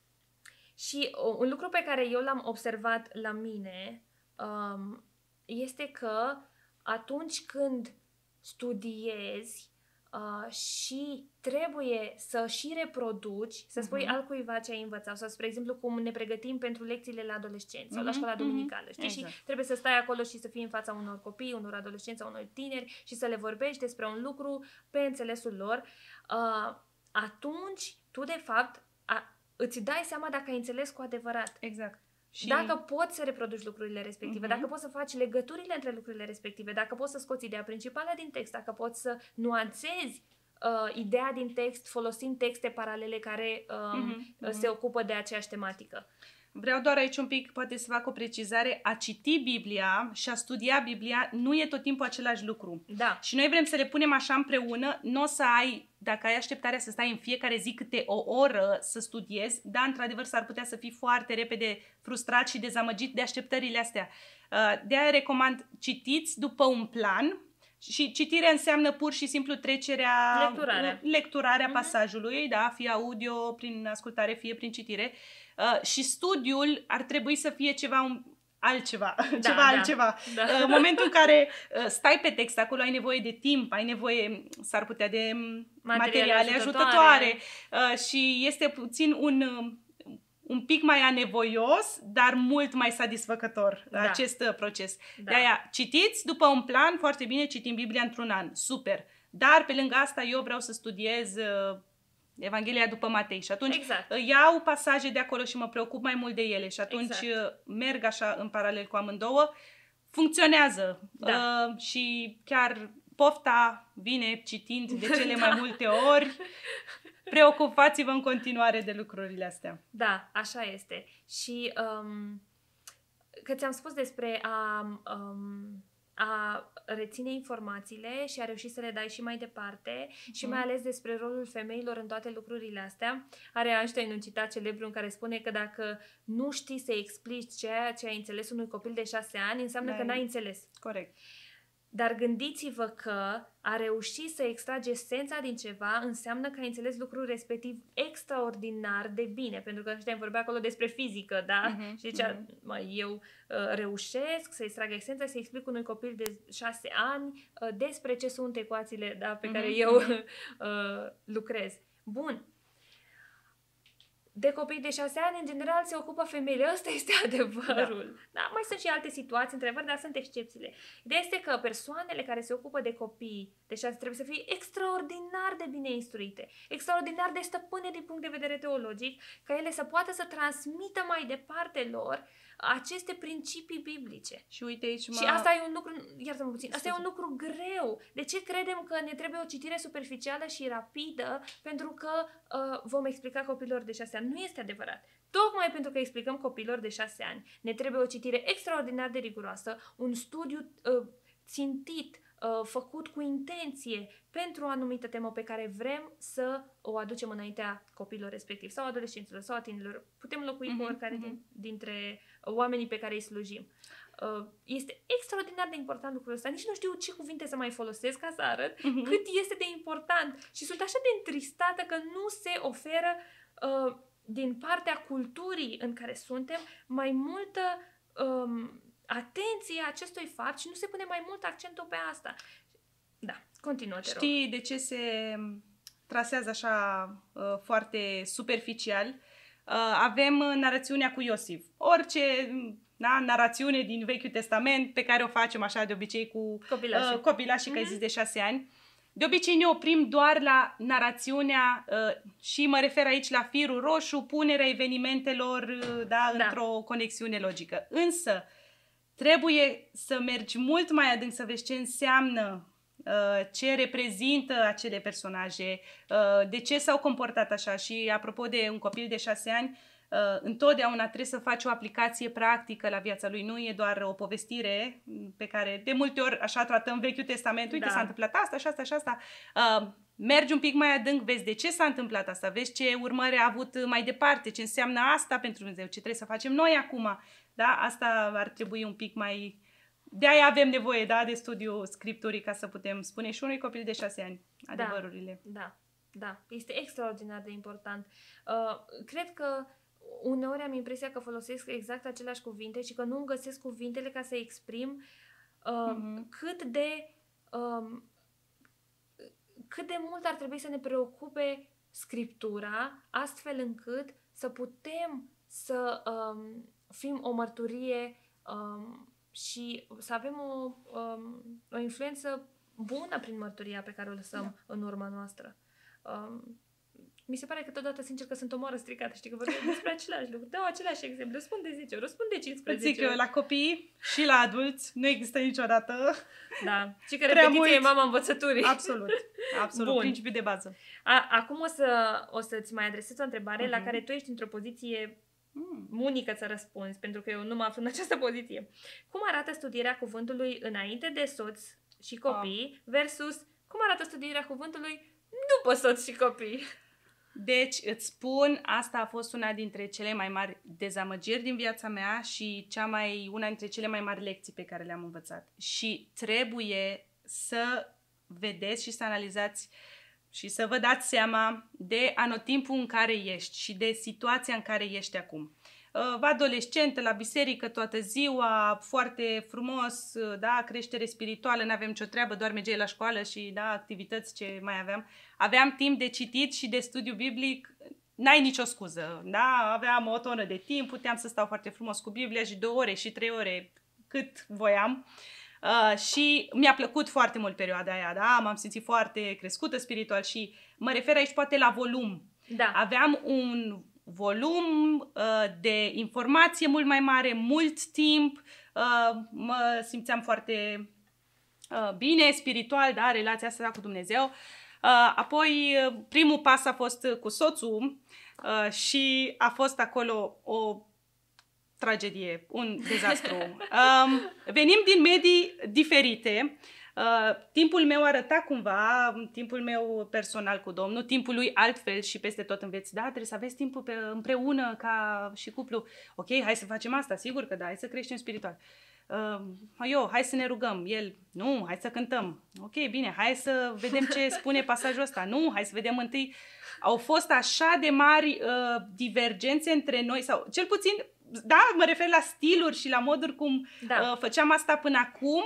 și un lucru pe care eu l-am observat la mine um, este că atunci când studiezi Uh, și trebuie să și reproduci, să spui uh-huh. altcuiva ce ai învățat. Sau, spre exemplu, cum ne pregătim pentru lecțiile la adolescenți sau uh-huh. la școala duminicală. Știi? Exact. Și trebuie să stai acolo și să fii în fața unor copii, unor adolescenți sau unor tineri și să le vorbești despre un lucru pe înțelesul lor. Uh, atunci, tu, de fapt, a, îți dai seama dacă ai înțeles cu adevărat. Exact. Și... Dacă poți să reproduci lucrurile respective, uh-huh. dacă poți să faci legăturile între lucrurile respective, dacă poți să scoți ideea principală din text, dacă poți să nuanțezi uh, ideea din text folosind texte paralele care um, uh-huh. se ocupă de aceeași tematică. Vreau doar aici un pic, poate să fac o precizare. A citi Biblia și a studia Biblia nu e tot timpul același lucru. Da. Și noi vrem să le punem așa împreună. Nu o să ai, dacă ai așteptarea să stai în fiecare zi câte o oră să studiezi, da, într-adevăr s-ar putea să fii foarte repede frustrat și dezamăgit de așteptările astea. De-aia recomand, citiți după un plan. Și citirea înseamnă pur și simplu trecerea, lecturarea, lecturarea uh-huh. pasajului, da, fie audio, prin ascultare, fie prin citire. Uh, și studiul ar trebui să fie ceva un, altceva, da, ceva da, altceva. Da. Uh, în momentul în care uh, stai pe text, acolo ai nevoie de timp, ai nevoie, s-ar putea, de materiale, materiale ajutătoare, ajutătoare uh, și este puțin un... Uh, un pic mai anevoios, dar mult mai satisfăcător da. acest proces. Da. De-aia, citiți după un plan, foarte bine, citim Biblia într-un an, super. Dar, pe lângă asta, eu vreau să studiez uh, Evanghelia după Matei și atunci exact. iau pasaje de acolo și mă preocup mai mult de ele și atunci exact. merg așa în paralel cu amândouă. Funcționează da. uh, și chiar pofta vine citind de cele da. mai multe ori. Preocupați-vă în continuare de lucrurile astea. Da, așa este. Și um, că ți-am spus despre a, um, a reține informațiile și a reuși să le dai și mai departe uh-huh. și mai ales despre rolul femeilor în toate lucrurile astea. Are Einstein un citat celebru în care spune că dacă nu știi să explici ceea ce ai înțeles unui copil de șase ani, înseamnă că n-ai înțeles. Corect. Dar gândiți-vă că a reuși să extragi esența din ceva înseamnă că ai înțeles lucrul respectiv extraordinar de bine. Pentru că Einstein vorbea acolo despre fizică, da? Uh-huh, și zicea, uh-huh. mă, eu uh, reușesc să extrag esența, să explic unui copil de șase ani uh, despre ce sunt ecuațiile, da, pe uh-huh, care eu uh, lucrez. Bun. de copii de șase ani, în general, se ocupă femeile. Ăsta este adevărul. Da. Da, mai sunt și alte situații, întrebări, dar sunt excepțiile. Ideea este că persoanele care se ocupă de copii de șase trebuie să fie extraordinar de bine instruite, extraordinar de stăpâne din punct de vedere teologic, ca ele să poată să transmită mai departe lor aceste principii biblice. Și uite aici mă... Și asta e un lucru, iartă-mă puțin, asta e un lucru greu. De ce credem că ne trebuie o citire superficială și rapidă pentru că uh, vom explica copiilor de șase ani? Nu este adevărat. Tocmai pentru că explicăm copiilor de șase ani, ne trebuie o citire extraordinar de riguroasă, un studiu uh, țintit, uh, făcut cu intenție pentru o anumită temă pe care vrem să o aducem înaintea copiilor respectiv, sau adolescenților, sau a tinerilor. Putem locui mm-hmm, cu oricare mm-hmm. din, dintre oamenii pe care îi slujim. Uh, este extraordinar de important lucrul ăsta. Nici nu știu ce cuvinte să mai folosesc ca să arăt mm-hmm. cât este de important. Și sunt așa de întristată că nu se oferă uh, din partea culturii în care suntem mai multă um, atenție acestui fapt și nu se pune mai mult accentul pe asta. Da, continuă, te rog. Știi de ce se trasează așa uh, foarte superficial? Uh, avem narațiunea cu Iosif. Orice da, narațiune din Vechiul Testament pe care o facem așa de obicei cu copilașii, uh, copilașii mm-hmm. că ai zis de șase ani, de obicei ne oprim doar la narațiunea uh, și mă refer aici la firul roșu, punerea evenimentelor uh, da, da. într-o conexiune logică. Însă trebuie să mergi mult mai adânc să vezi ce înseamnă, uh, ce reprezintă acele personaje, uh, de ce s-au comportat așa. Și apropo de un copil de șase ani, Uh, întotdeauna trebuie să faci o aplicație practică la viața lui. Nu e doar o povestire pe care de multe ori așa tratăm Vechiul Testament. Uite, da. s-a întâmplat asta și asta și asta. Uh, mergi un pic mai adânc, vezi de ce s-a întâmplat asta, vezi ce urmări a avut mai departe, ce înseamnă asta pentru Dumnezeu, ce trebuie să facem noi acum. Da? Asta ar trebui un pic mai... De-aia avem nevoie da, de studiu scripturii ca să putem spune și unui copil de șase ani adevărurile. Da, da, da. Este extraordinar de important. Uh, cred că uneori am impresia că folosesc exact aceleași cuvinte și că nu găsesc cuvintele ca să exprim uh, mm-hmm. cât de um, cât de mult ar trebui să ne preocupe Scriptura, astfel încât să putem să um, fim o mărturie um, și să avem o, um, o influență bună prin mărturia pe care o lăsăm da. în urma noastră. Um, Mi se pare că totodată, sincer, că sunt o moară stricată. Știi că vorbim despre același lucru. Dau același exemplu. Răspunde zece ori, răspunde cincisprezece ori. Zic eu, la copii și la adulți nu există niciodată. Da. Și că repetiția e mama învățăturii. Absolut. Absolut. Bun. Principiul de bază. A, acum o, să, o să-ți mai adresez o întrebare uh-huh. la care tu ești într-o poziție mm. unică să răspunzi, pentru că eu nu mă aflu în această poziție. Cum arată studierea cuvântului înainte de soț și copii ah. versus cum arată studierea cuvântului după soț și copii? Deci îți spun, asta a fost una dintre cele mai mari dezamăgiri din viața mea și cea mai, una dintre cele mai mari lecții pe care le-am învățat. Și trebuie să vedeți și să analizați și să vă dați seama de anotimpul în care ești și de situația în care ești acum. Adolescentă, la biserică toată ziua, foarte frumos, da, creștere spirituală, n-aveam nicio treabă, doar mergeai la școală și da, activități ce mai aveam. Aveam timp de citit și de studiu biblic, n-ai nicio scuză, da, aveam o tonă de timp, puteam să stau foarte frumos cu Biblia și două ore și trei ore cât voiam. Uh, și mi-a plăcut foarte mult perioada aia, da, m-am simțit foarte crescută spiritual și mă refer aici poate la volum. Da. Aveam un volum uh, de informație mult mai mare, mult timp, uh, mă simțeam foarte uh, bine, spiritual, da, relația asta cu Dumnezeu. Uh, apoi primul pas a fost cu soțul uh, și a fost acolo o tragedie, un dezastru. Uh, venim din medii diferite. Uh, timpul meu arăta cumva, timpul meu personal cu Domnul, timpul lui altfel și peste tot înveți, da, trebuie să aveți timpul pe, împreună ca și cuplu. Ok, hai să facem asta, sigur că da, hai să creștem spiritual. Uh, eu, hai să ne rugăm. El, nu, hai să cântăm. Ok, bine, hai să vedem ce spune pasajul ăsta. Nu, hai să vedem întâi. Au fost așa de mari uh, divergențe între noi, sau cel puțin, da, mă refer la stiluri și la moduri cum da. uh, făceam asta până acum.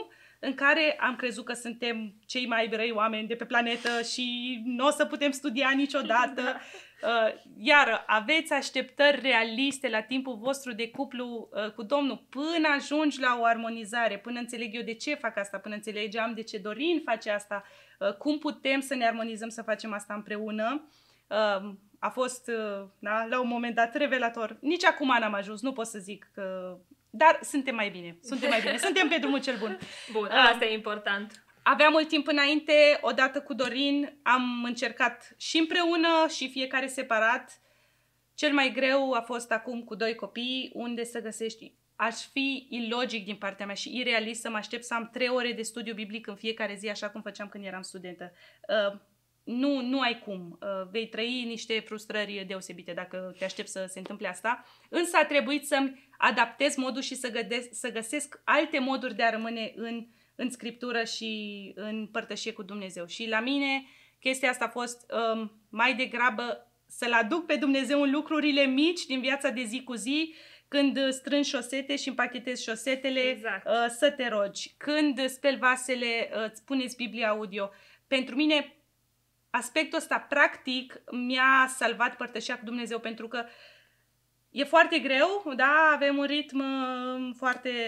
în care am crezut că suntem cei mai răi oameni de pe planetă și nu o să putem studia niciodată. Da. Uh, iar aveți așteptări realiste la timpul vostru de cuplu uh, cu Domnul până ajungi la o armonizare, până înțeleg eu de ce fac asta, până înțelegeam de ce Dorin face asta, uh, cum putem să ne armonizăm să facem asta împreună. Uh, a fost, uh, da, la un moment dat, revelator. Nici acum n-am ajuns, nu pot să zic că... Dar suntem mai bine, suntem mai bine, suntem pe drumul cel bun. Bun, asta uh, e important. Aveam mult timp înainte, odată cu Dorin, am încercat și împreună și fiecare separat. Cel mai greu a fost acum cu doi copii, unde să găsești. Aș fi ilogic din partea mea și irealist să mă aștept să am trei ore de studiu biblic în fiecare zi, așa cum făceam când eram studentă. Uh, nu, nu ai cum. Uh, vei trăi niște frustrări deosebite dacă te aștepți să se întâmple asta. Însă a trebuit să-mi adaptez modul și să, gădesc, să găsesc alte moduri de a rămâne în în Scriptură și în părtășie cu Dumnezeu. Și la mine chestia asta a fost um, mai degrabă să-L aduc pe Dumnezeu în lucrurile mici din viața de zi cu zi, când strângi șosete și împachetezi șosetele, exact. uh, să te rogi. Când speli vasele, uh, îți puneți Biblia audio. Pentru mine, aspectul ăsta practic mi-a salvat părtășia cu Dumnezeu, pentru că e foarte greu, da, avem un ritm uh, foarte...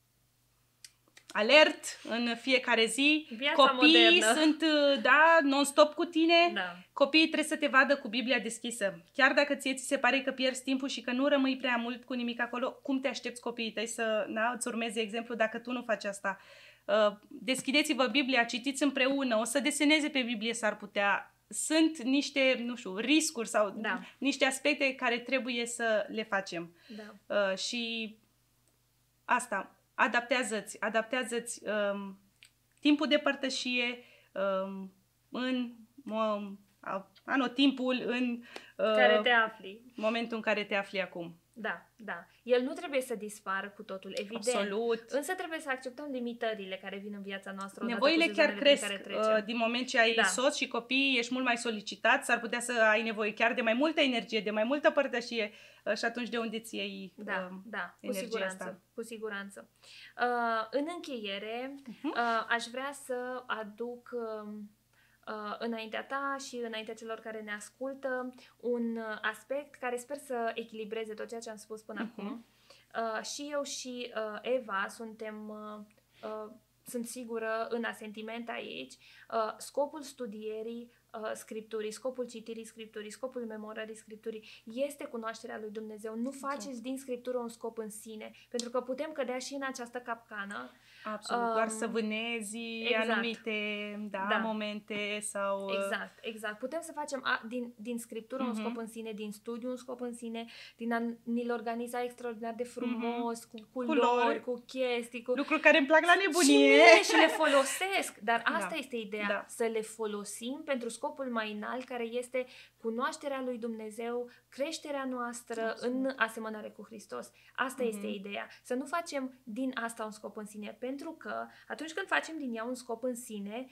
alert în fiecare zi. Viața Copiii modernă. sunt, da, non-stop cu tine. Da. Copiii trebuie să te vadă cu Biblia deschisă. Chiar dacă ție ți se pare că pierzi timpul și că nu rămâi prea mult cu nimic acolo, cum te aștepți copiii tăi să, da, îți urmeze exemplu dacă tu nu faci asta? Uh, deschideți-vă Biblia, citiți împreună, o să deseneze pe Biblie, s-ar putea. Sunt niște, nu știu, riscuri sau Da. niște aspecte care trebuie să le facem. Da. Uh, și asta... Adaptează-ți, adaptează-ți um, timpul de părtășie um, în um, anotimpul, în uh, Care te afli. momentul în care te afli acum. Da, da. El nu trebuie să dispară cu totul, evident. Absolut. Însă trebuie să acceptăm limitările care vin în viața noastră. Nevoile chiar cresc. Care din moment ce ai da. soț și copii, ești mult mai solicitat, s-ar putea să ai nevoie chiar de mai multă energie, de mai multă părtășie și atunci de unde ți iei Da, uh, da, cu siguranță. asta? Cu siguranță. Uh, în încheiere, uh-huh. uh, aș vrea să aduc... Uh, Uh, înaintea ta și înaintea celor care ne ascultă un uh, aspect care sper să echilibreze tot ceea ce am spus până uh-huh. acum. Uh, și eu și uh, Eva suntem, uh, uh, sunt sigură, în asentiment aici. Uh, scopul studierii uh, Scripturii, scopul citirii Scripturii, scopul memorării Scripturii este cunoașterea lui Dumnezeu. Nu faceți din Scriptură un scop în sine, pentru că putem cădea și în această capcană. Absolut, um, doar să vânezi exact. anumite da, da. momente sau... Exact, exact. Putem să facem a, din, din Scriptură uh-huh. un scop în sine, din studiu un scop în sine, din a ni-l organiza extraordinar de frumos, uh-huh. cu culori, culori, cu chestii, cu... lucruri care îmi plac la nebunie. Și, mie, și le folosesc. Dar asta da. este ideea, da. să le folosim pentru scopul mai înalt, care este cunoașterea lui Dumnezeu, creșterea noastră Absolut. în asemănare cu Hristos. Asta uh-huh. este ideea. Să nu facem din asta un scop în sine, pentru că atunci când facem din ea un scop în sine,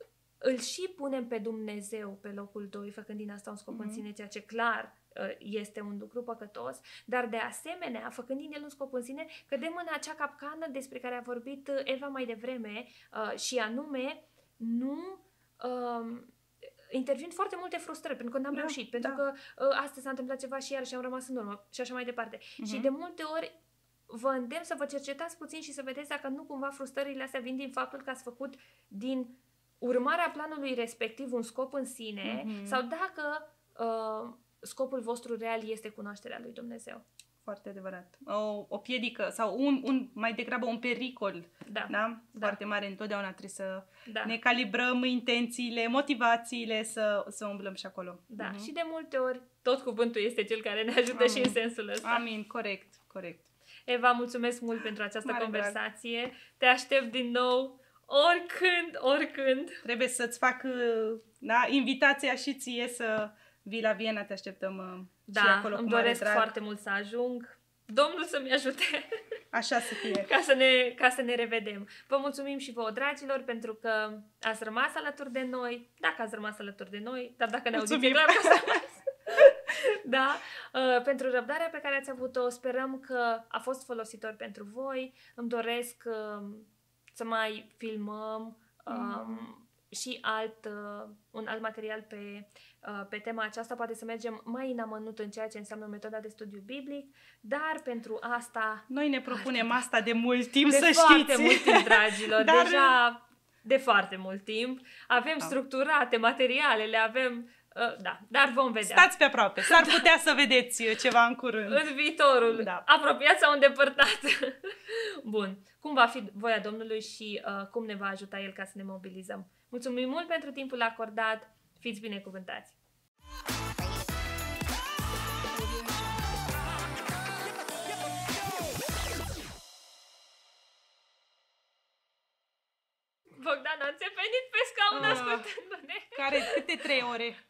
îl și punem pe Dumnezeu pe locul doi, făcând din asta un scop uh-huh. în sine, ceea ce clar este un lucru păcătos, dar de asemenea, făcând din el un scop în sine, cădem în acea capcană despre care a vorbit Eva mai devreme, și anume, nu... Um, intervin foarte multe frustrări, pentru că n-am da, reușit, pentru da. că uh, astăzi s-a întâmplat ceva și iarăși am rămas în urmă și așa mai departe. Uh-huh. Și de multe ori vă îndemn să vă cercetați puțin și să vedeți dacă nu cumva frustrările astea vin din faptul că ați făcut din urmarea planului respectiv un scop în sine uh-huh. sau dacă uh, scopul vostru real este cunoașterea lui Dumnezeu. Foarte adevărat. O, o piedică sau un, un, mai degrabă un pericol da. Da? Da. foarte mare. Întotdeauna trebuie să da. ne calibrăm intențiile, motivațiile, să, să umblăm și acolo. Da. Uh-huh. Și de multe ori tot cuvântul este cel care ne ajută Amin. și în sensul ăsta. Amin, corect, corect. Eva, mulțumesc mult pentru această Mare conversație. drag. Te aștept din nou oricând, oricând. Trebuie să-ți fac da, invitația și ție să vii la Viena, te așteptăm da, și acolo cu îmi mare doresc drag. foarte mult să ajung. Domnul să-mi ajute. Așa să fie. ca, să ne, ca să ne revedem. Vă mulțumim și vouă, dragilor, pentru că ați rămas alături de noi. Dacă ați rămas alături de noi, dar dacă ne auziți, e clar că ați rămas. Da, uh, pentru răbdarea pe care ați avut-o, sperăm că a fost folositor pentru voi. Îmi doresc uh, să mai filmăm um, Mm. și alt, uh, un alt material pe, uh, pe tema aceasta. Poate să mergem mai în amănunt în ceea ce înseamnă metoda de studiu biblic, dar pentru asta... Noi ne propunem asta de mult timp, de să foarte știți. mult timp, dragilor, Dar- deja de foarte mult timp. Avem Da. structurate materialele, avem... Uh, da, dar vom vedea. Stați pe aproape, s-ar putea să vedeți ceva în curând. În viitorul Da. apropiat sau îndepărtat. Bun. Cum va fi voia Domnului și uh, cum ne va ajuta El ca să ne mobilizăm. Mulțumim mult pentru timpul acordat. Fiți binecuvântați! Bogdan a înțepenit pe scaun Ah. ascultându-ne. Care câte trei ore?